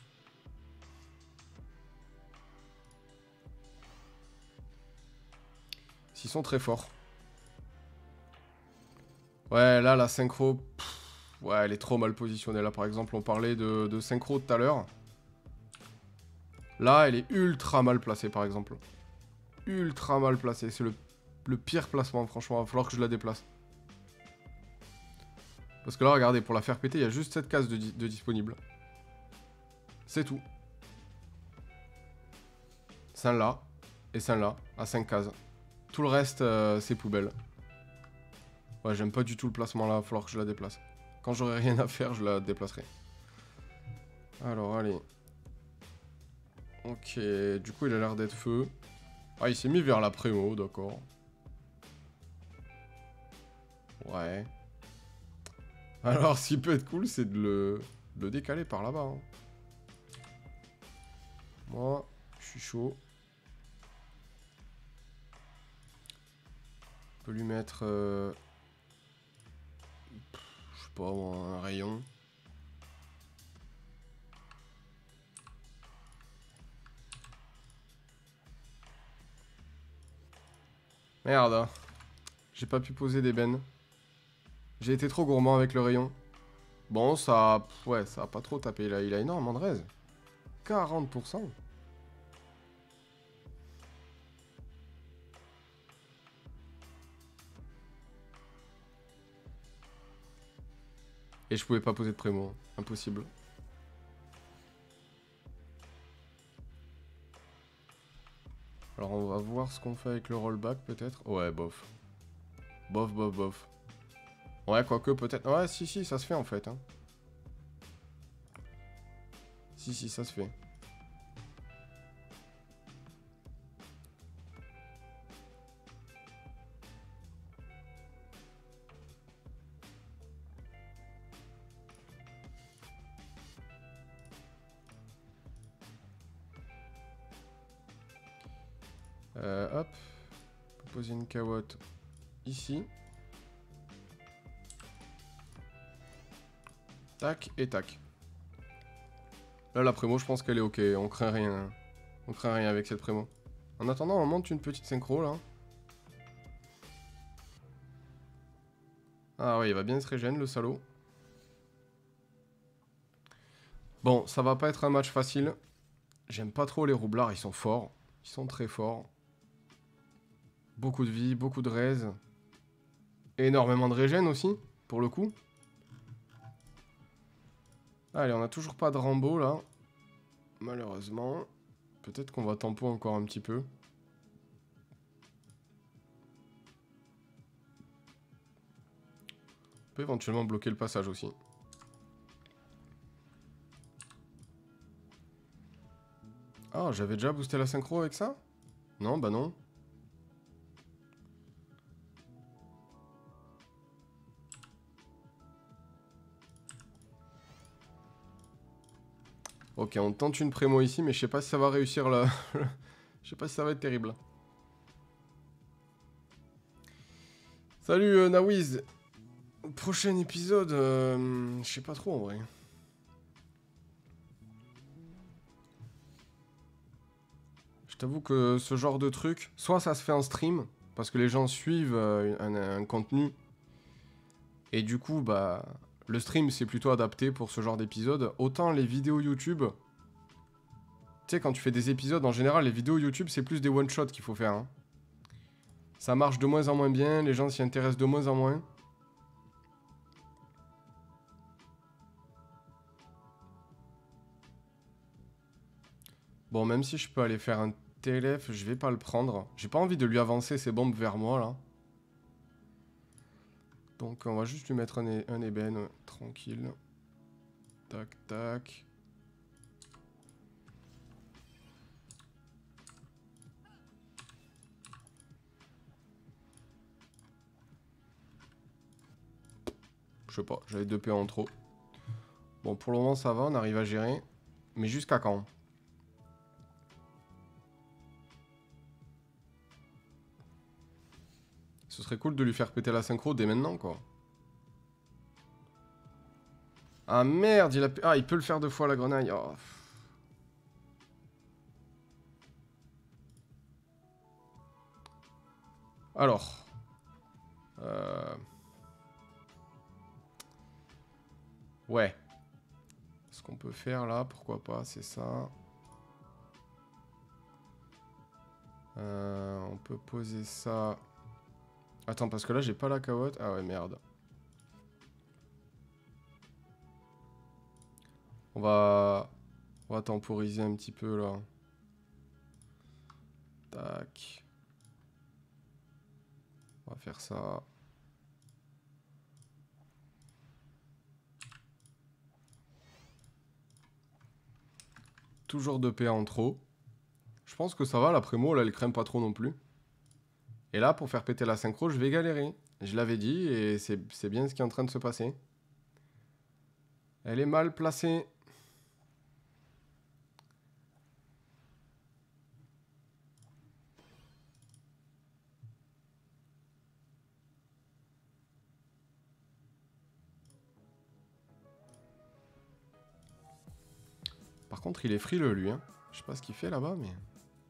Ils sont très forts. Ouais, là, la synchro... Pff, ouais, elle est trop mal positionnée. Là, par exemple, on parlait de, de synchro tout à l'heure. Là, elle est ultra mal placée, par exemple. Ultra mal placée. C'est le, le pire placement, franchement. Il va falloir que je la déplace. Parce que là, regardez, pour la faire péter, il y a juste cette case de, di de disponible. C'est tout. Celle-là. Et celle-là, à cinq cases. Tout le reste, euh, c'est poubelle. Ouais, j'aime pas du tout le placement là, il va falloir que je la déplace. Quand j'aurai rien à faire, je la déplacerai. Alors, allez. Ok, du coup, il a l'air d'être feu. Ah, il s'est mis vers la prémo, d'accord. Ouais. Alors, ce qui peut être cool, c'est de le, de le décaler par là-bas. Hein. Moi, je suis chaud. On peut lui mettre... Euh... Je sais pas, moi, un rayon. Merde. J'ai pas pu poser d'ébène. J'ai été trop gourmand avec le rayon. Bon, ça... Ouais, ça a pas trop tapé. Il a, il a énormément de raise. quarante pour cent. Et je pouvais pas poser de prémo. Impossible. Alors on va voir ce qu'on fait avec le rollback peut-être. Ouais, bof. Bof, bof, bof. Ouais, quoique peut-être... Ouais, si, si, ça se fait en fait. Hein. Si, si, ça se fait. Euh, hop. On peut poser une cawotte ici. Tac et tac. Là, la prémo, je pense qu'elle est ok. On craint rien. On craint rien avec cette prémo. En attendant, on monte une petite synchro là. Ah ouais, il va bien se régénérer le salaud. Bon, ça va pas être un match facile. J'aime pas trop les roublards, ils sont forts. Ils sont très forts. Beaucoup de vie, beaucoup de raise. Énormément de régène aussi, pour le coup. Allez, on a toujours pas de Rambo là. Malheureusement. Peut-être qu'on va tempo encore un petit peu. On peut éventuellement bloquer le passage aussi. Ah, j'avais déjà boosté la synchro avec ça? Non, bah non. Ok, on tente une prémo ici, mais je sais pas si ça va réussir là. Je sais pas si ça va être terrible. Salut euh, Nawiz. Prochain épisode, euh, je sais pas trop en vrai. Je t'avoue que ce genre de truc, soit ça se fait en stream, parce que les gens suivent euh, un, un contenu, et du coup, bah, le stream, c'est plutôt adapté pour ce genre d'épisode. Autant les vidéos YouTube... Tu sais, quand tu fais des épisodes, en général, les vidéos YouTube, c'est plus des one-shots qu'il faut faire. Hein. Ça marche de moins en moins bien, les gens s'y intéressent de moins en moins. Bon, même si je peux aller faire un T L F, je vais pas le prendre. J'ai pas envie de lui avancer ses bombes vers moi, là. Donc, on va juste lui mettre un, un ébène, tranquille. Tac, tac. Je sais pas, j'avais deux P en trop. Bon, pour le moment, ça va, on arrive à gérer. Mais jusqu'à quand? Ce serait cool de lui faire péter la synchro dès maintenant, quoi. Ah merde, il a... Ah, il peut le faire deux fois, la grenaille. Oh. Alors. Euh... Ouais. Ce qu'on peut faire, là, pourquoi pas, c'est ça. Euh, on peut poser ça... Attends, parce que là, j'ai pas la carotte. Ah ouais, merde. On va... On va temporiser un petit peu, là. Tac. On va faire ça. Toujours deux P A en trop. Je pense que ça va, la prémo, là, elle crème pas trop non plus. Et là, pour faire péter la synchro, je vais galérer. Je l'avais dit, et c'est bien ce qui est en train de se passer. Elle est mal placée. Par contre, il est frileux, lui. Hein. Je sais pas ce qu'il fait là-bas, mais...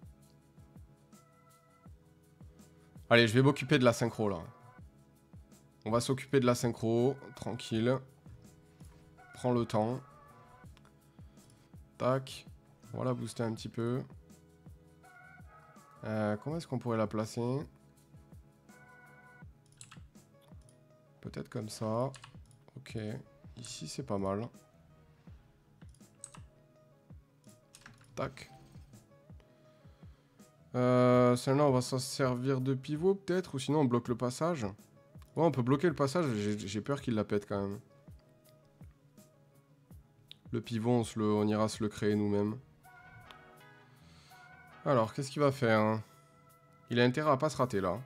Allez, je vais m'occuper de la synchro, là. On va s'occuper de la synchro, tranquille. Prends le temps. Tac. On va la booster un petit peu. Euh, comment est-ce qu'on pourrait la placer? Peut-être comme ça. Ok. Ici, c'est pas mal. Tac. Euh, Celle-là, on va s'en servir de pivot, peut-être. Ou sinon, on bloque le passage. Ouais, on peut bloquer le passage. J'ai peur qu'il la pète, quand même. Le pivot, on, se le, on ira se le créer nous-mêmes. Alors, qu'est-ce qu'il va faire hein? Il a intérêt à pas se rater, là.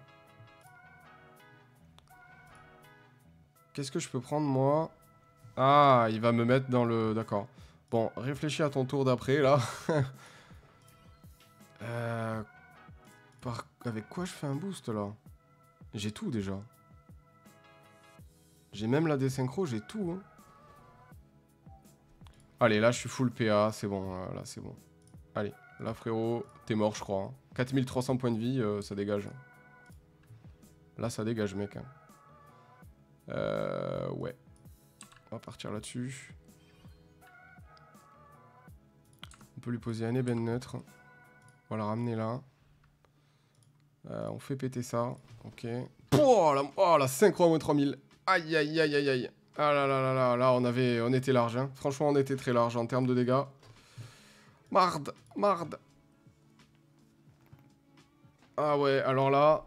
Qu'est-ce que je peux prendre, moi? Ah, il va me mettre dans le... D'accord. Bon, réfléchis à ton tour d'après, là. euh... Par... Avec quoi je fais un boost, là? J'ai tout, déjà. J'ai même la désynchro, j'ai tout. Hein. Allez, là, je suis full P A, c'est bon. Là, c'est bon. Allez, là, frérot, t'es mort, je crois. Hein. quatre mille trois cents points de vie, euh, ça dégage. Là, ça dégage, mec. Hein. Euh... Ouais. On va partir là-dessus. On peut lui poser un ébène neutre. On va la ramener là. Euh, on fait péter ça. Ok. Oh, la, oh, la synchro à moins trois mille. Aïe, aïe, aïe, aïe, aïe. Ah là là là là. Là, on, avait, on était large. Hein. Franchement, on était très large en termes de dégâts. Marde, marde. Ah ouais, alors là...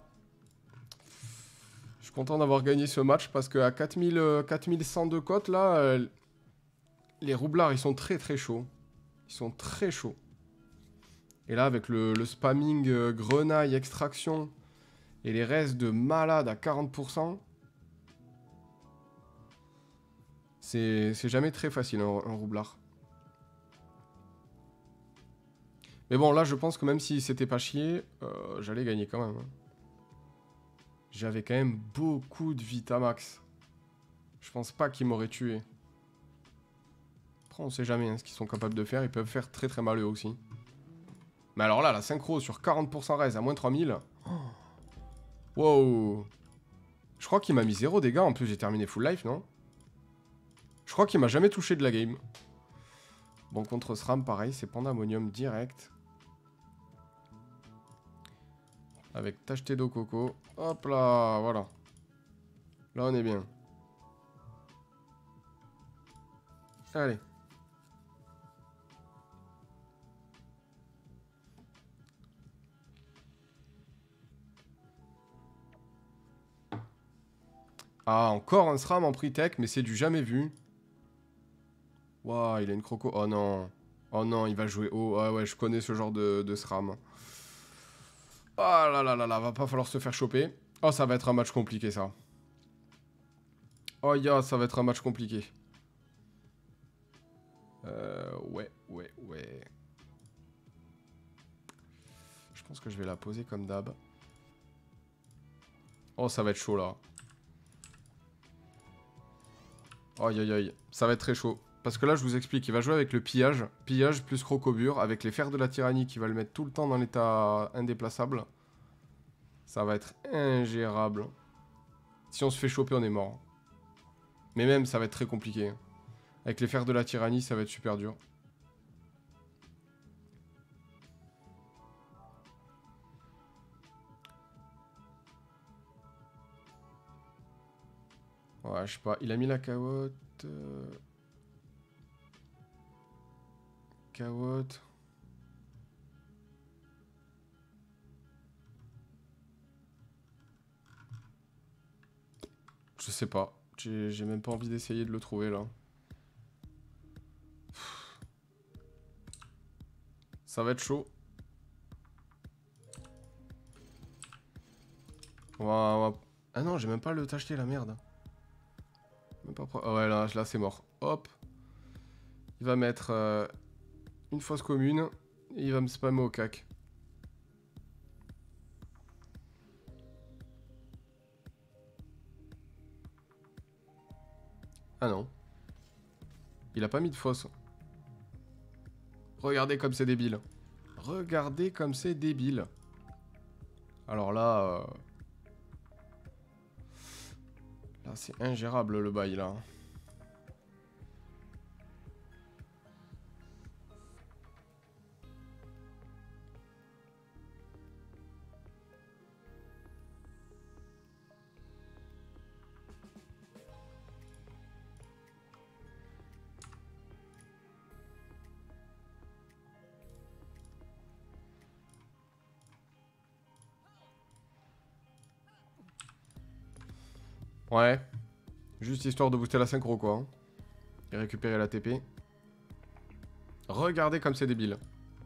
Je suis content d'avoir gagné ce match parce qu'à quatre mille, euh, quatre mille cent de cote, là, euh, les roublards, ils sont très très chauds. Ils sont très chauds. Et là, avec le, le spamming euh, grenaille, extraction et les restes de malade à quarante pour cent, c'est jamais très facile, un, un roublard. Mais bon, là, je pense que même si c'était pas chier, euh, j'allais gagner quand même. Hein. J'avais quand même beaucoup de Vitamax. Je pense pas qu'ils m'auraient tué. Après, on sait jamais hein, ce qu'ils sont capables de faire. Ils peuvent faire très très mal eux aussi. Mais alors là, la synchro sur quarante pour cent res à moins trois mille. Oh. Wow. Je crois qu'il m'a mis zéro dégâts. En plus, j'ai terminé full life, non? Je crois qu'il m'a jamais touché de la game. Bon, contre SRAM, pareil, c'est Pandamonium direct. Avec tacheté d'eau coco. Hop là, voilà. Là, on est bien. Allez. Ah, encore un SRAM en pre-tech, mais c'est du jamais vu. Waouh, il a une croco. Oh non. Oh non, il va jouer haut. Ah ouais, je connais ce genre de, de SRAM. Oh là là là là, va pas falloir se faire choper. Oh, ça va être un match compliqué, ça. Oh, ya, ça va être un match compliqué. Euh, ouais, ouais, ouais. Je pense que je vais la poser comme d'hab. Oh, ça va être chaud, là. Aïe, aïe, aïe. Ça va être très chaud. Parce que là, je vous explique, il va jouer avec le pillage. Pillage plus crocobure, avec les fers de la tyrannie qui va le mettre tout le temps dans l'état indéplaçable. Ça va être ingérable. Si on se fait choper, on est mort. Mais même, ça va être très compliqué. Avec les fers de la tyrannie, ça va être super dur. Ouais, je sais pas. Il a mis la carotte. Euh... Carotte. Je sais pas. J'ai même pas envie d'essayer de le trouver là. Ça va être chaud. On va, on va... Ah non, j'ai même pas le t'acheter la merde. Même pas... Oh ouais, là, là c'est mort. Hop. Il va mettre euh, une fosse commune. Et il va me spammer au cac. Ah non. Il a pas mis de fosse. Regardez comme c'est débile. Regardez comme c'est débile. Alors là... Euh... Là, c'est ingérable le bail là. Ouais. Juste histoire de booster la synchro quoi. Hein. Et récupérer la T P. Regardez comme c'est débile.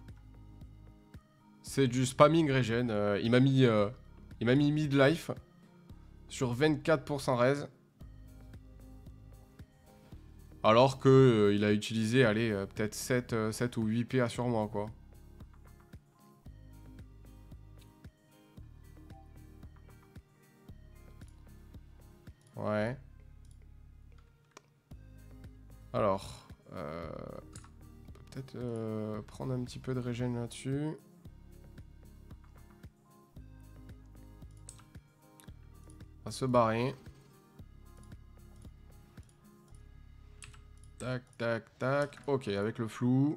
C'est du spamming regen. Euh, il m'a mis, euh, il m'a mis mid-life sur vingt-quatre pour cent res. Alors que euh, il a utilisé, allez, euh, peut-être sept, euh, sept ou huit P A sur moi, quoi. Ouais. Alors, euh, peut-être euh, prendre un petit peu de régène là-dessus. On va se barrer. Tac, tac, tac. Ok, avec le flou.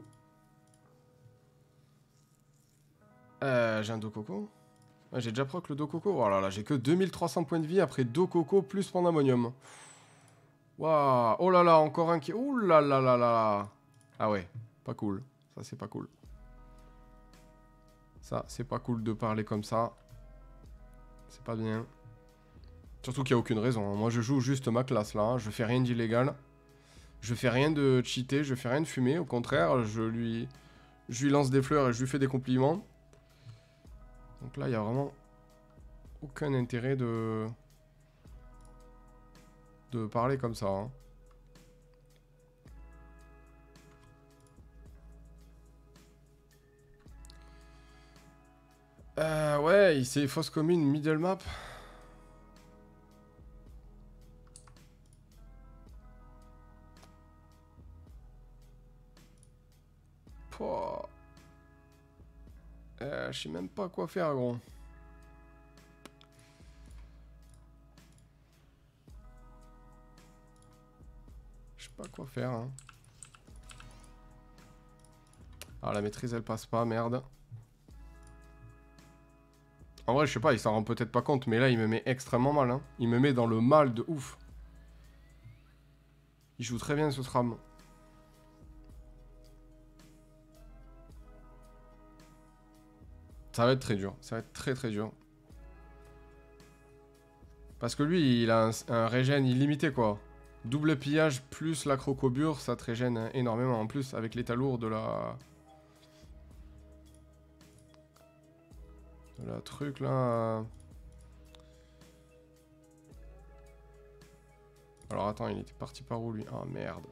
Euh, j'ai un dos coco. Ah, j'ai déjà proc le dos coco. Oh là là, j'ai que deux mille trois cents points de vie après dos coco plus pandamonium. Waouh. Oh là là, encore un qui... Ouh là là là là. Ah ouais, pas cool. Ça, c'est pas cool. Ça, c'est pas cool de parler comme ça. C'est pas bien. Surtout qu'il n'y a aucune raison. Moi, je joue juste ma classe, là. Je fais rien d'illégal. Je fais rien de cheaté. Je fais rien de fumé. Au contraire, je lui... Je lui lance des fleurs et je lui fais des compliments. Donc là, il n'y a vraiment aucun intérêt de... de parler comme ça. Hein. Euh, ouais, il s'est fausse commune, middle map. Pouah. Euh, je sais même pas quoi faire, gros. Je sais pas quoi faire. Hein. Ah, la maîtrise, elle passe pas, merde. En vrai, je sais pas, il s'en rend peut-être pas compte, mais là, il me met extrêmement mal. Hein. Il me met dans le mal de ouf. Il joue très bien ce tram. Ça va être très dur. Ça va être très très dur. Parce que lui, il a un, un régène illimité, quoi. Double pillage plus la crocobure, ça te régène énormément. En plus, avec l'état lourd de la... de la truc, là... Alors, attends, il était parti par où, lui? Ah, merde.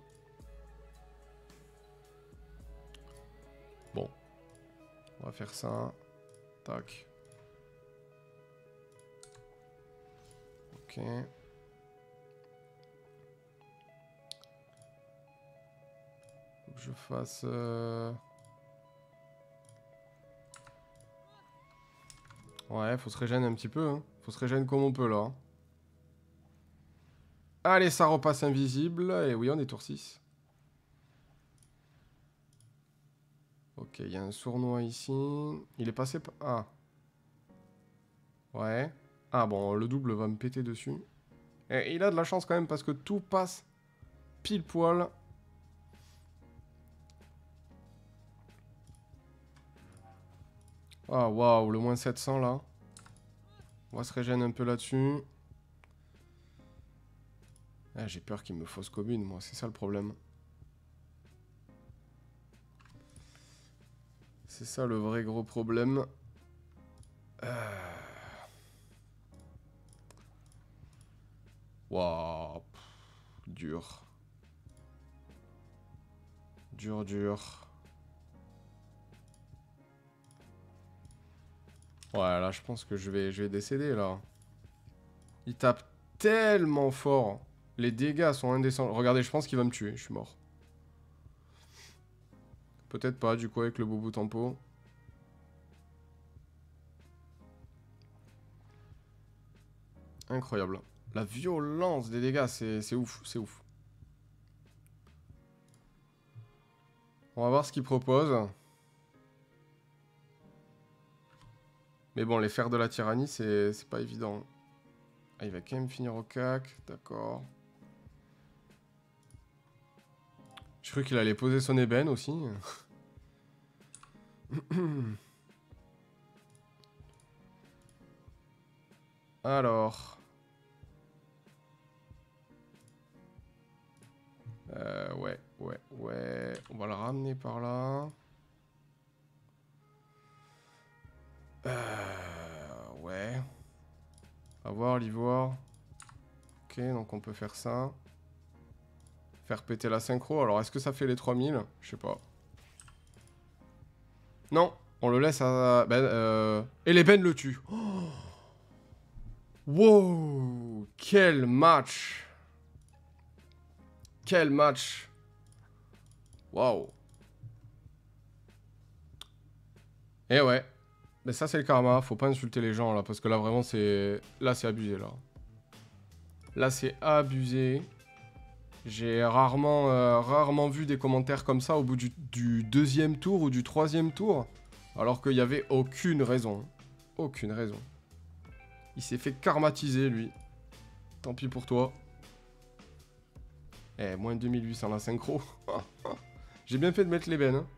Bon. On va faire ça. Tac. Ok. Faut que je fasse... Euh... Ouais, faut se régénérer un petit peu. Hein. Faut se régénérer comme on peut, là. Allez, ça repasse invisible. Et oui, on est tour six. Ok, il y a un sournois ici. Il est passé par... Ah. Ouais. Ah bon, le double va me péter dessus. Et il a de la chance quand même parce que tout passe pile poil. Ah waouh, le moins sept cents là. On va se régénérer un peu là-dessus. Ah, j'ai peur qu'il me fausse commune, moi, c'est ça le problème. C'est ça le vrai gros problème. Euh... Waouh. Dur. Dur, dur. Ouais, là, je pense que je vais, je vais décéder, là. Il tape tellement fort. Les dégâts sont indécents. Regardez, je pense qu'il va me tuer. Je suis mort. Peut-être pas, du coup, avec le boubou tempo. Incroyable. La violence des dégâts, c'est ouf, c'est ouf. On va voir ce qu'il propose. Mais bon, les fers de la tyrannie, c'est pas évident. Ah, il va quand même finir au cac, d'accord. Je crois qu'il allait poser son ébène aussi. Alors... Euh, ouais, ouais, ouais. On va le ramener par là. Euh, ouais. On va voir l'ivoire. Ok, donc on peut faire ça. Faire péter la synchro. Alors, est-ce que ça fait les trois mille? Je sais pas. Non, on le laisse à... Ben, euh... et l'ébène le tue. Oh, wow, quel match. Quel match. Waouh. Et ouais. Mais ça, c'est le karma. Faut pas insulter les gens, là. Parce que là, vraiment, c'est... Là, c'est abusé, là. Là, c'est abusé. J'ai rarement, euh, rarement vu des commentaires comme ça au bout du, du deuxième tour ou du troisième tour. Alors qu'il n'y avait aucune raison. Aucune raison. Il s'est fait karmatiser, lui. Tant pis pour toi. Eh, moins deux mille huit cents la synchro. J'ai bien fait de mettre l'ébène, hein.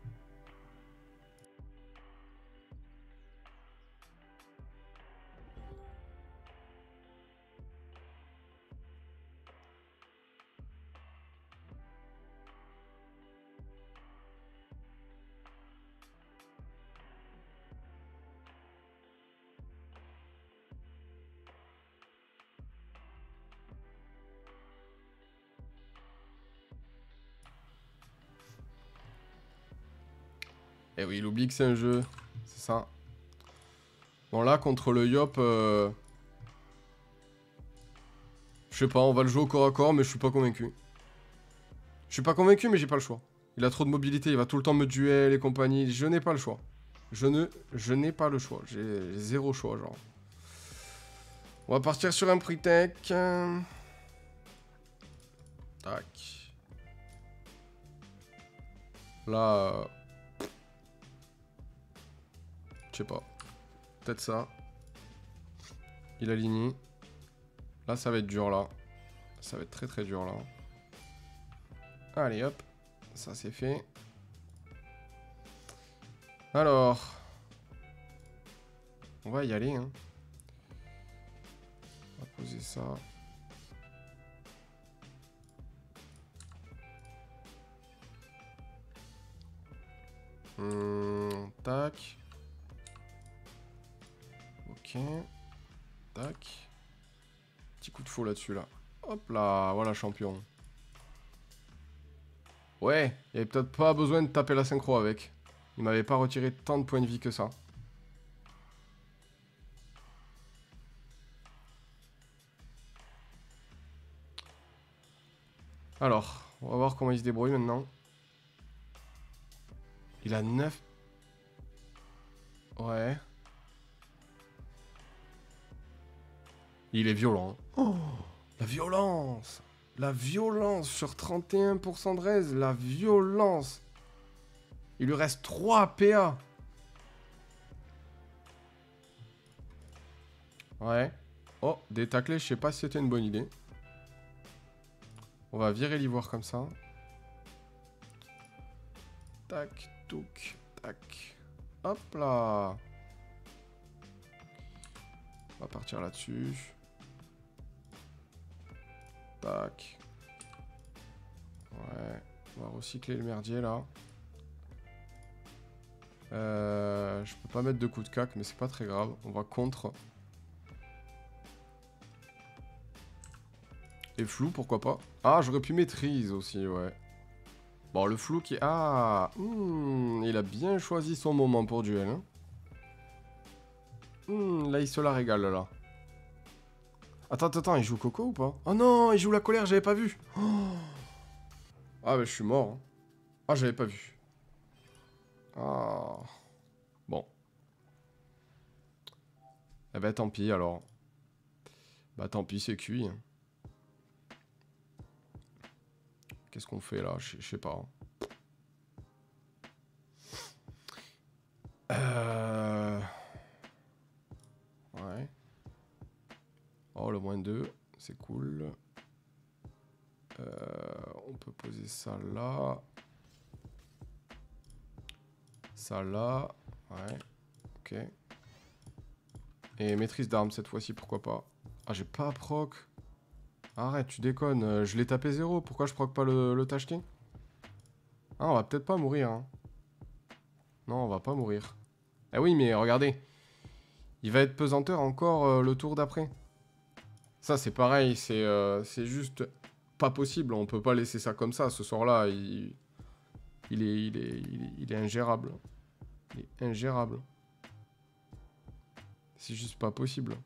Eh oui, il oublie que c'est un jeu. C'est ça. Bon, là, contre le Yop... Euh... Je sais pas, on va le jouer au corps à corps, mais je suis pas convaincu. Je suis pas convaincu, mais j'ai pas le choix. Il a trop de mobilité, il va tout le temps me duel et compagnie. Je n'ai pas le choix. Je ne... Je n'ai pas le choix. J'ai zéro choix, genre. On va partir sur un prix tech. Tac. Là... Euh... Je sais pas. Peut-être ça. Il aligne. Là, ça va être dur, là. Ça va être très très dur, là. Allez, hop. Ça, c'est fait. Alors... On va y aller, hein. On va poser ça. Hum, tac. Ok. Tac. Petit coup de faux là-dessus, là. Hop là, voilà, champion. Ouais, il n'y avait peut-être pas besoin de taper la synchro avec. Il m'avait pas retiré tant de points de vie que ça. Alors, on va voir comment il se débrouille maintenant. Il a neuf... Ouais. Il est violent. Oh, la violence. La violence sur trente et un pour cent de raise. La violence. Il lui reste trois P A. Ouais. Oh, des taclés, je sais pas si c'était une bonne idée. On va virer l'ivoire comme ça. Tac, touc, tac. Hop là. On va partir là-dessus. Tac. Ouais. On va recycler le merdier là. Euh, je peux pas mettre de coup de cac, mais c'est pas très grave. On va contre. Et flou, pourquoi pas. Ah, j'aurais pu maîtrise aussi, ouais. Bon, le flou qui... Ah hmm, il a bien choisi son moment pour duel. Hein. Hmm, là, il se la régale, là. Attends, attends, attends, il joue Coco ou pas? Oh non, il joue la colère, j'avais pas vu. Oh. Ah, bah, je suis mort. Hein. Ah, j'avais pas vu. Ah. Bon. Eh ben, tant pis, alors. Bah, tant pis, c'est cuit. Hein. Qu'est-ce qu'on fait, là? Je sais pas. Euh... Ouais. Oh, le moins deux, c'est cool. Euh, on peut poser ça là. Ça là. Ouais. Ok. Et maîtrise d'armes cette fois-ci, pourquoi pas. Ah, j'ai pas proc. Arrête, tu déconnes. Je l'ai tapé zéro. Pourquoi je proc pas le, le Tacheté? Ah, on va peut-être pas mourir. Hein. Non, on va pas mourir. Eh oui, mais regardez. Il va être pesanteur encore euh, le tour d'après. Ça, c'est pareil. C'est euh, c'est juste pas possible. On peut pas laisser ça comme ça. Ce soir-là, il... Il, est, il, est, il, est, il est ingérable. Il est ingérable. C'est juste pas possible.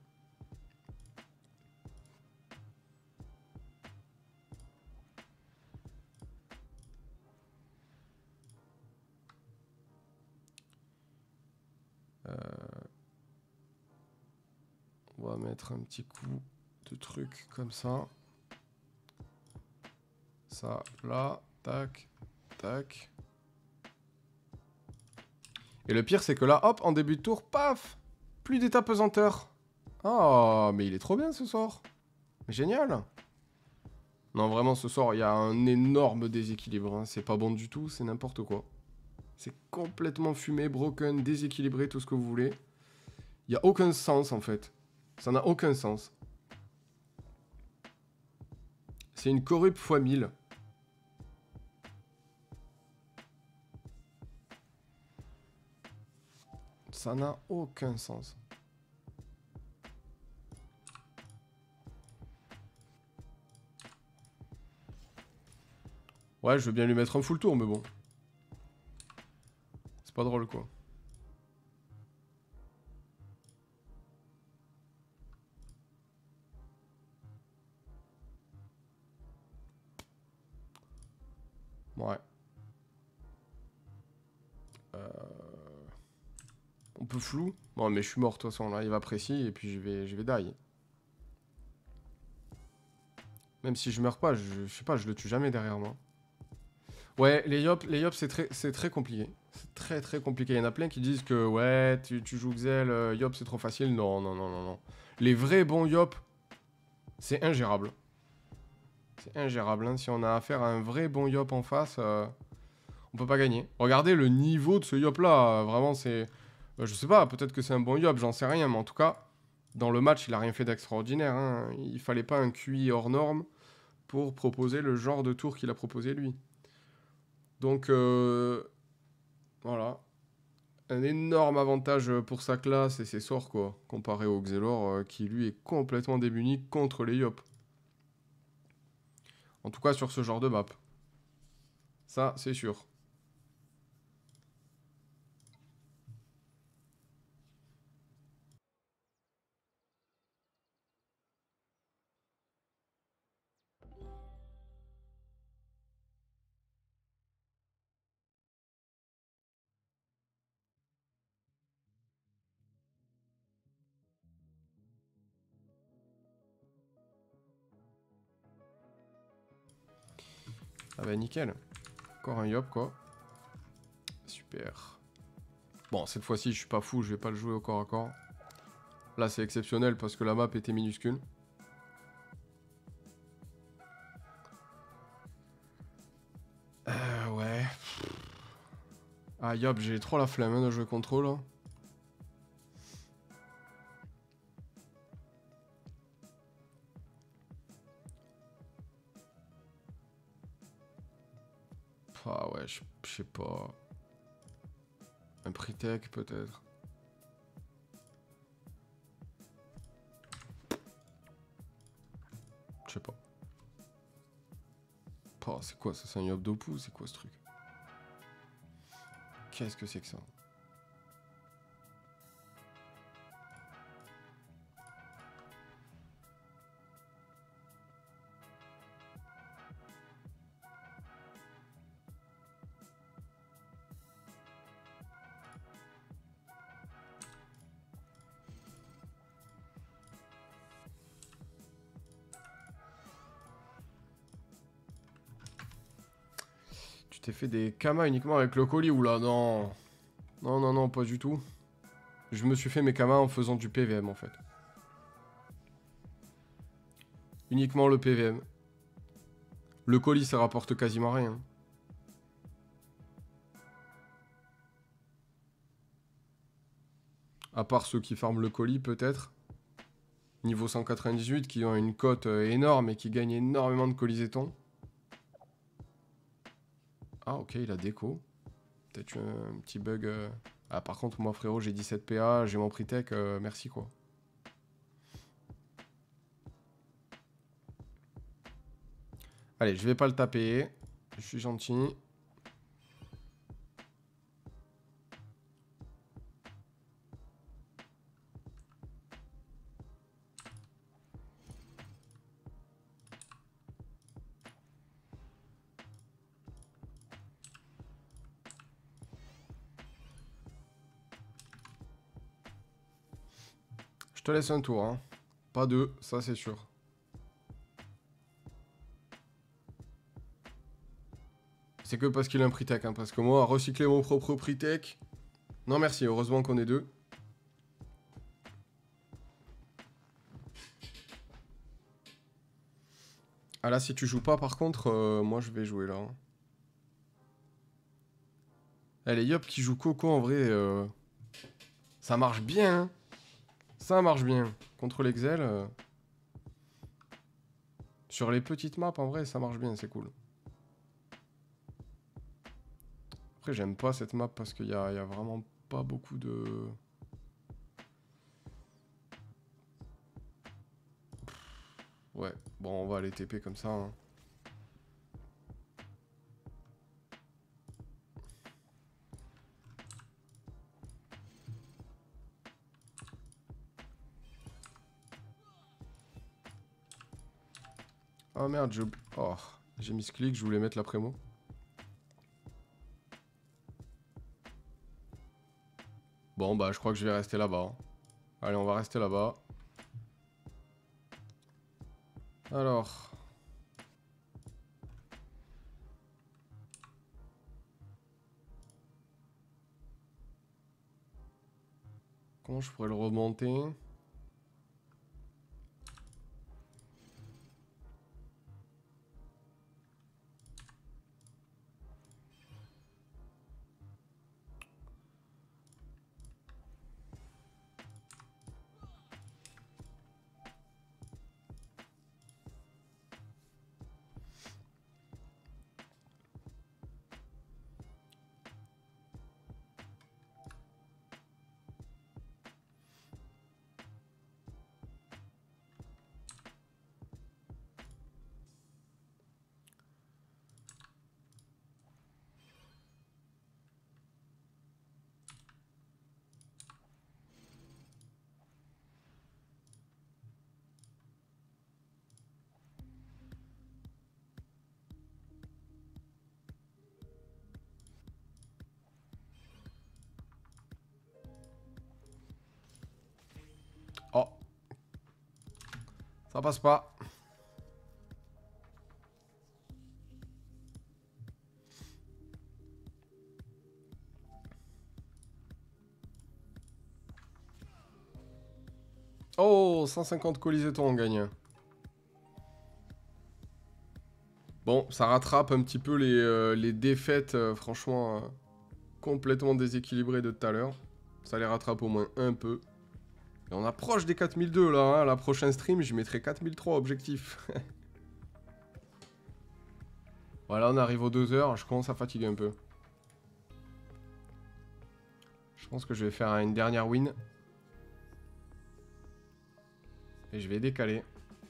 Euh... On va mettre un petit coup de truc comme ça. Ça, là, tac, tac. Et le pire, c'est que là, hop, en début de tour, paf, plus d'état pesanteur. Ah, mais il est trop bien ce sort. Génial. Non, vraiment, ce soir, il y a un énorme déséquilibre. Hein. C'est pas bon du tout, c'est n'importe quoi. C'est complètement fumé, broken, déséquilibré, tout ce que vous voulez. Il n'y a aucun sens, en fait. Ça n'a aucun sens. C'est une corrupte fois mille. Ça n'a aucun sens. Ouais, je veux bien lui mettre un full tour, mais bon. C'est pas drôle, quoi. Ouais. Euh... On peut flou. Bon, mais je suis mort, de toute façon. Là, il va précis, et puis je vais, je vais die. Même si je meurs pas, je, je sais pas, je le tue jamais derrière moi. Ouais, les Yop, les Yop c'est très, c'est très compliqué. C'est très très compliqué. Il y en a plein qui disent que ouais, tu, tu joues Xel, euh, Yop c'est trop facile. Non, non, non, non, non. Les vrais bons Yop, c'est ingérable. C'est ingérable. Hein. Si on a affaire à un vrai bon Yop en face, euh, on peut pas gagner. Regardez le niveau de ce Yop là. Vraiment, c'est. Euh, je sais pas, peut-être que c'est un bon Yop, j'en sais rien. Mais en tout cas, dans le match, il a rien fait d'extraordinaire. Hein. Il fallait pas un Q I hors norme pour proposer le genre de tour qu'il a proposé lui. Donc, euh, voilà. Un énorme avantage pour sa classe et ses sorts, quoi. Comparé au Xelor, euh, qui lui est complètement démuni contre les Yop. En tout cas, sur ce genre de map. Ça, c'est sûr. Ah bah nickel. Encore un Yop, quoi. Super. Bon, cette fois-ci, je suis pas fou, je vais pas le jouer au corps à corps. Là, c'est exceptionnel parce que la map était minuscule. Euh, ouais. Ah, Yop, j'ai trop la flemme hein, de jouer contrôle. Là. Ah ouais, je sais pas. Un Pritech, peut-être. Je sais pas. Oh, c'est quoi ça? C'est un Yop d'Opu? C'est quoi ce truc? Qu'est-ce que c'est que ça? Tu t'es fait des kamas uniquement avec le colis ou là? Non. Non, non, non, pas du tout. Je me suis fait mes kamas en faisant du P V M en fait. Uniquement le P V M. Le colis, ça rapporte quasiment rien. À part ceux qui farment le colis, peut-être. Niveau cent quatre-vingt-dix-huit, qui ont une cote énorme et qui gagnent énormément de colisétons. Ah, ok, il a déco. Peut-être un petit bug. Euh... Ah, par contre, moi, frérot, j'ai dix-sept P A, j'ai mon Pritech, euh, merci quoi. Allez, je vais pas le taper. Je suis gentil. Je te laisse un tour, hein. Pas deux, ça c'est sûr. C'est que parce qu'il a un Pritech, hein, parce que moi, recycler mon propre Pritech... Non merci, heureusement qu'on est deux. Ah là, si tu joues pas, par contre, euh, moi je vais jouer là. Hein. Allez, Yop qui joue Coco, en vrai, euh, ça marche bien. Hein. Ça marche bien. Contre l'Excel, euh, sur les petites maps, en vrai, ça marche bien, c'est cool. Après, j'aime pas cette map parce qu'il y a, y a vraiment pas beaucoup de... Ouais, bon, on va aller T P comme ça. Hein. Oh merde, j'ai oh, j'ai mis ce clic, je voulais mettre la prémo. Bon, bah, je crois que je vais rester là-bas. Allez, on va rester là-bas. Alors... Comment je pourrais le remonter? Oh. Ça passe pas. Oh, cent cinquante colisétons on gagne. Bon, ça rattrape un petit peu les, euh, les défaites, euh, franchement, euh, complètement déséquilibrées de tout à l'heure. Ça les rattrape au moins un peu. Et on approche des quatre mille deux là, hein. La prochaine stream, je mettrai quatre mille trois objectif. Voilà, on arrive aux deux heures, je commence à fatiguer un peu. Je pense que je vais faire une dernière win. Et je vais décaler.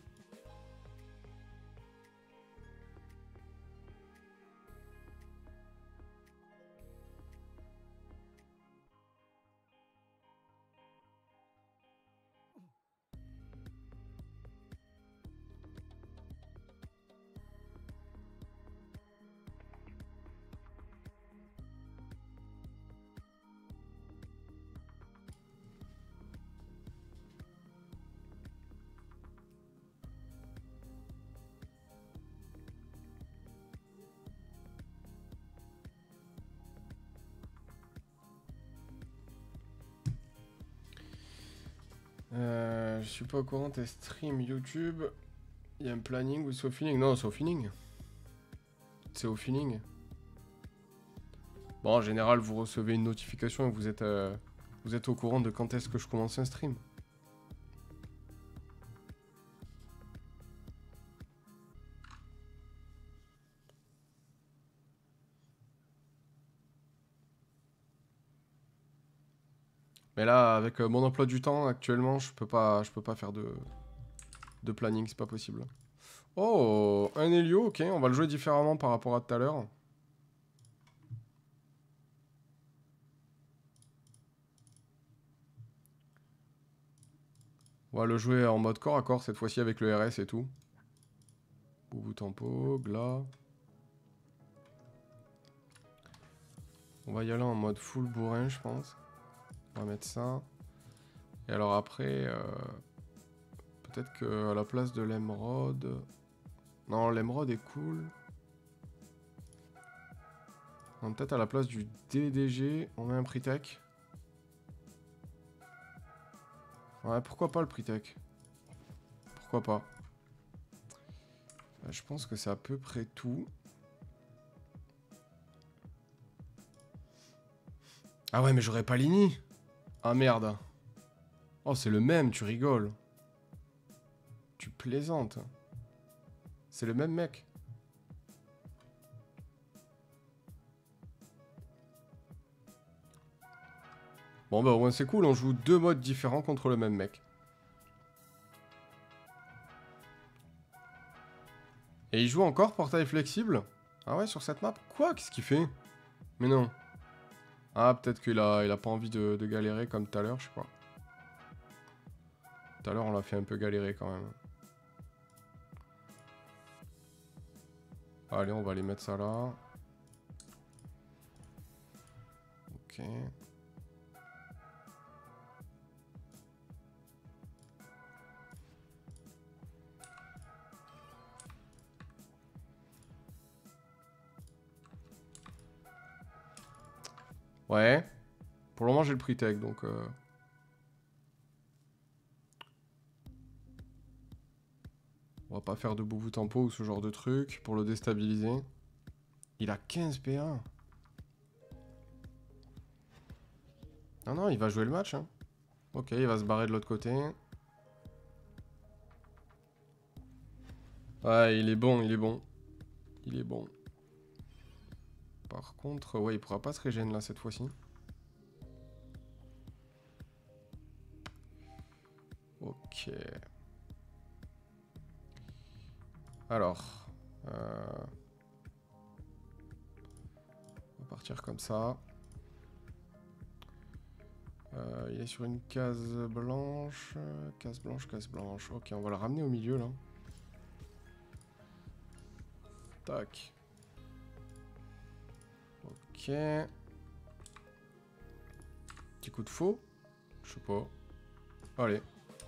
Euh, je suis pas au courant tes streams YouTube. Il y a un planning ou c'est au feeling? Non, c'est au feeling. C'est au feeling. Bon, en général, vous recevez une notification et vous êtes, euh, vous êtes au courant de quand est-ce que je commence un stream. Mais là, avec euh, mon emploi du temps actuellement, je peux pas, je peux pas faire de, de planning, c'est pas possible. Oh, un Helio, ok, on va le jouer différemment par rapport à tout à l'heure. On va le jouer en mode corps à corps cette fois-ci avec le R S et tout. Boubou tempo, glas. On va y aller en mode full bourrin, je pense. On va mettre ça. Et alors après, euh, peut-être qu'à la place de l'émeraude... Non, l'émeraude est cool. Peut-être à la place du D D G, on met un Pritech. Ouais, pourquoi pas le Pritech? Pourquoi pas? Je pense que c'est à peu près tout. Ah ouais, mais j'aurais pas Lini. Ah merde. Oh, c'est le même, tu rigoles. Tu plaisantes. C'est le même mec. Bon bah au moins c'est cool, on joue deux modes différents contre le même mec. Et il joue encore portail flexible? Ah ouais, sur cette map? Quoi? Qu'est-ce qu'il fait? Mais non. Ah, peut-être qu'il a, il a pas envie de, de galérer comme tout à l'heure, je sais pas. Tout à l'heure, on l'a fait un peu galérer quand même. Allez, on va aller mettre ça là. Ok. Ouais. Pour le moment, j'ai le Pritech, donc... Euh... va pas faire de boubou tempo ou ce genre de truc pour le déstabiliser. Il a quinze P un. Non, non, il va jouer le match. Hein. Ok, il va se barrer de l'autre côté. Ouais, il est bon, il est bon. Il est bon. Par contre, ouais, il pourra pas se régénérer là cette fois-ci. Ok. Alors. Euh... On va partir comme ça. Euh, il est sur une case blanche. Case blanche, case blanche. Ok, on va le ramener au milieu là. Tac. Ok. Petit coup de faux. Je sais pas. Allez.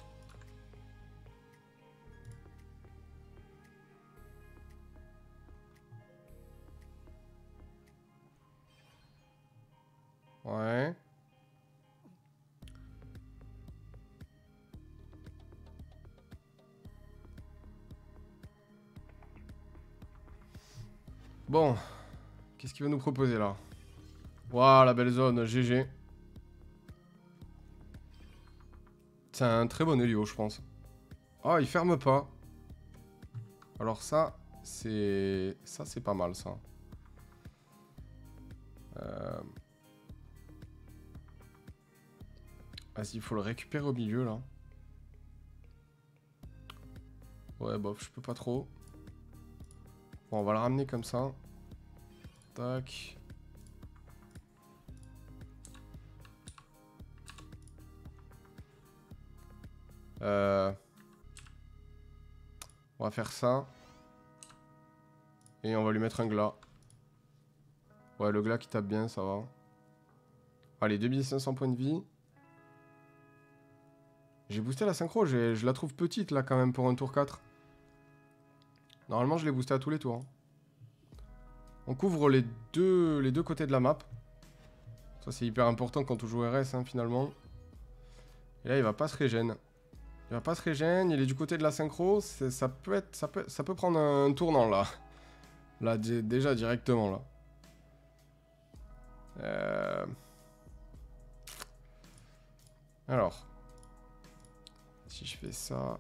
Ouais. Bon. Qu'est-ce qu'il va nous proposer là? Waouh, la belle zone, G G. C'est un très bon Helio, je pense. Oh, il ferme pas. Alors ça, c'est... Ça, c'est pas mal, ça. Euh... Vas-y, il faut le récupérer au milieu, là. Ouais, bof, je peux pas trop. Bon, on va le ramener comme ça. Tac. Euh... On va faire ça. Et on va lui mettre un glas. Ouais, le glas qui tape bien, ça va. Allez, deux mille cinq cents points de vie. J'ai boosté la synchro, je la trouve petite là quand même pour un tour quatre. Normalement, je l'ai boosté à tous les tours. Hein. On couvre les deux, les deux côtés de la map. Ça, c'est hyper important quand on joue R S, hein, finalement. Et là, il va pas se régène. Il va pas se régène, il est du côté de la synchro. Ça peut être, ça peut, ça peut prendre un tournant, là. Là, déjà, directement, là. Euh... Alors. Si je fais ça...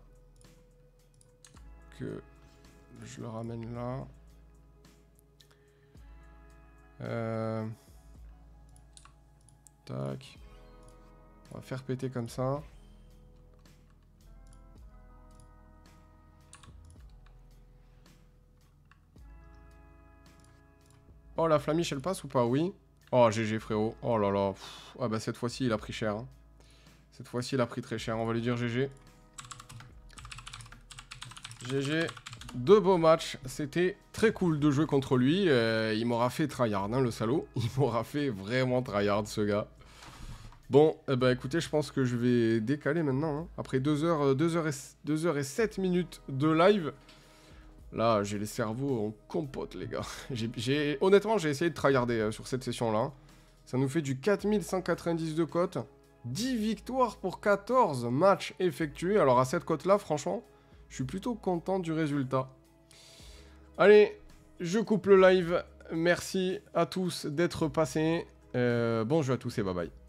Que... Je le ramène là... Euh... Tac. On va faire péter comme ça. Oh, la flamiche, elle passe ou pas? Oui. Oh, G G, frérot. Oh là là. Pff. Ah bah, cette fois-ci, il a pris cher. Hein. Cette fois-ci, il a pris très cher. On va lui dire G G. G G. Deux beaux matchs. C'était très cool de jouer contre lui. Euh, il m'aura fait tryhard, hein, le salaud. Il m'aura fait vraiment tryhard, ce gars. Bon, eh ben, écoutez, je pense que je vais décaler maintenant. Hein. Après deux heures, deux heures, et, deux heures et sept minutes de live. Là, j'ai les cerveaux en compote, les gars. J'ai, honnêtement, j'ai essayé de tryharder euh, sur cette session-là. Ça nous fait du quatre mille cent quatre-vingt-dix de cote. dix victoires pour quatorze matchs effectués. Alors, à cette cote-là, franchement, je suis plutôt content du résultat. Allez, je coupe le live. Merci à tous d'être passés. Euh, bon jeu à tous et bye bye.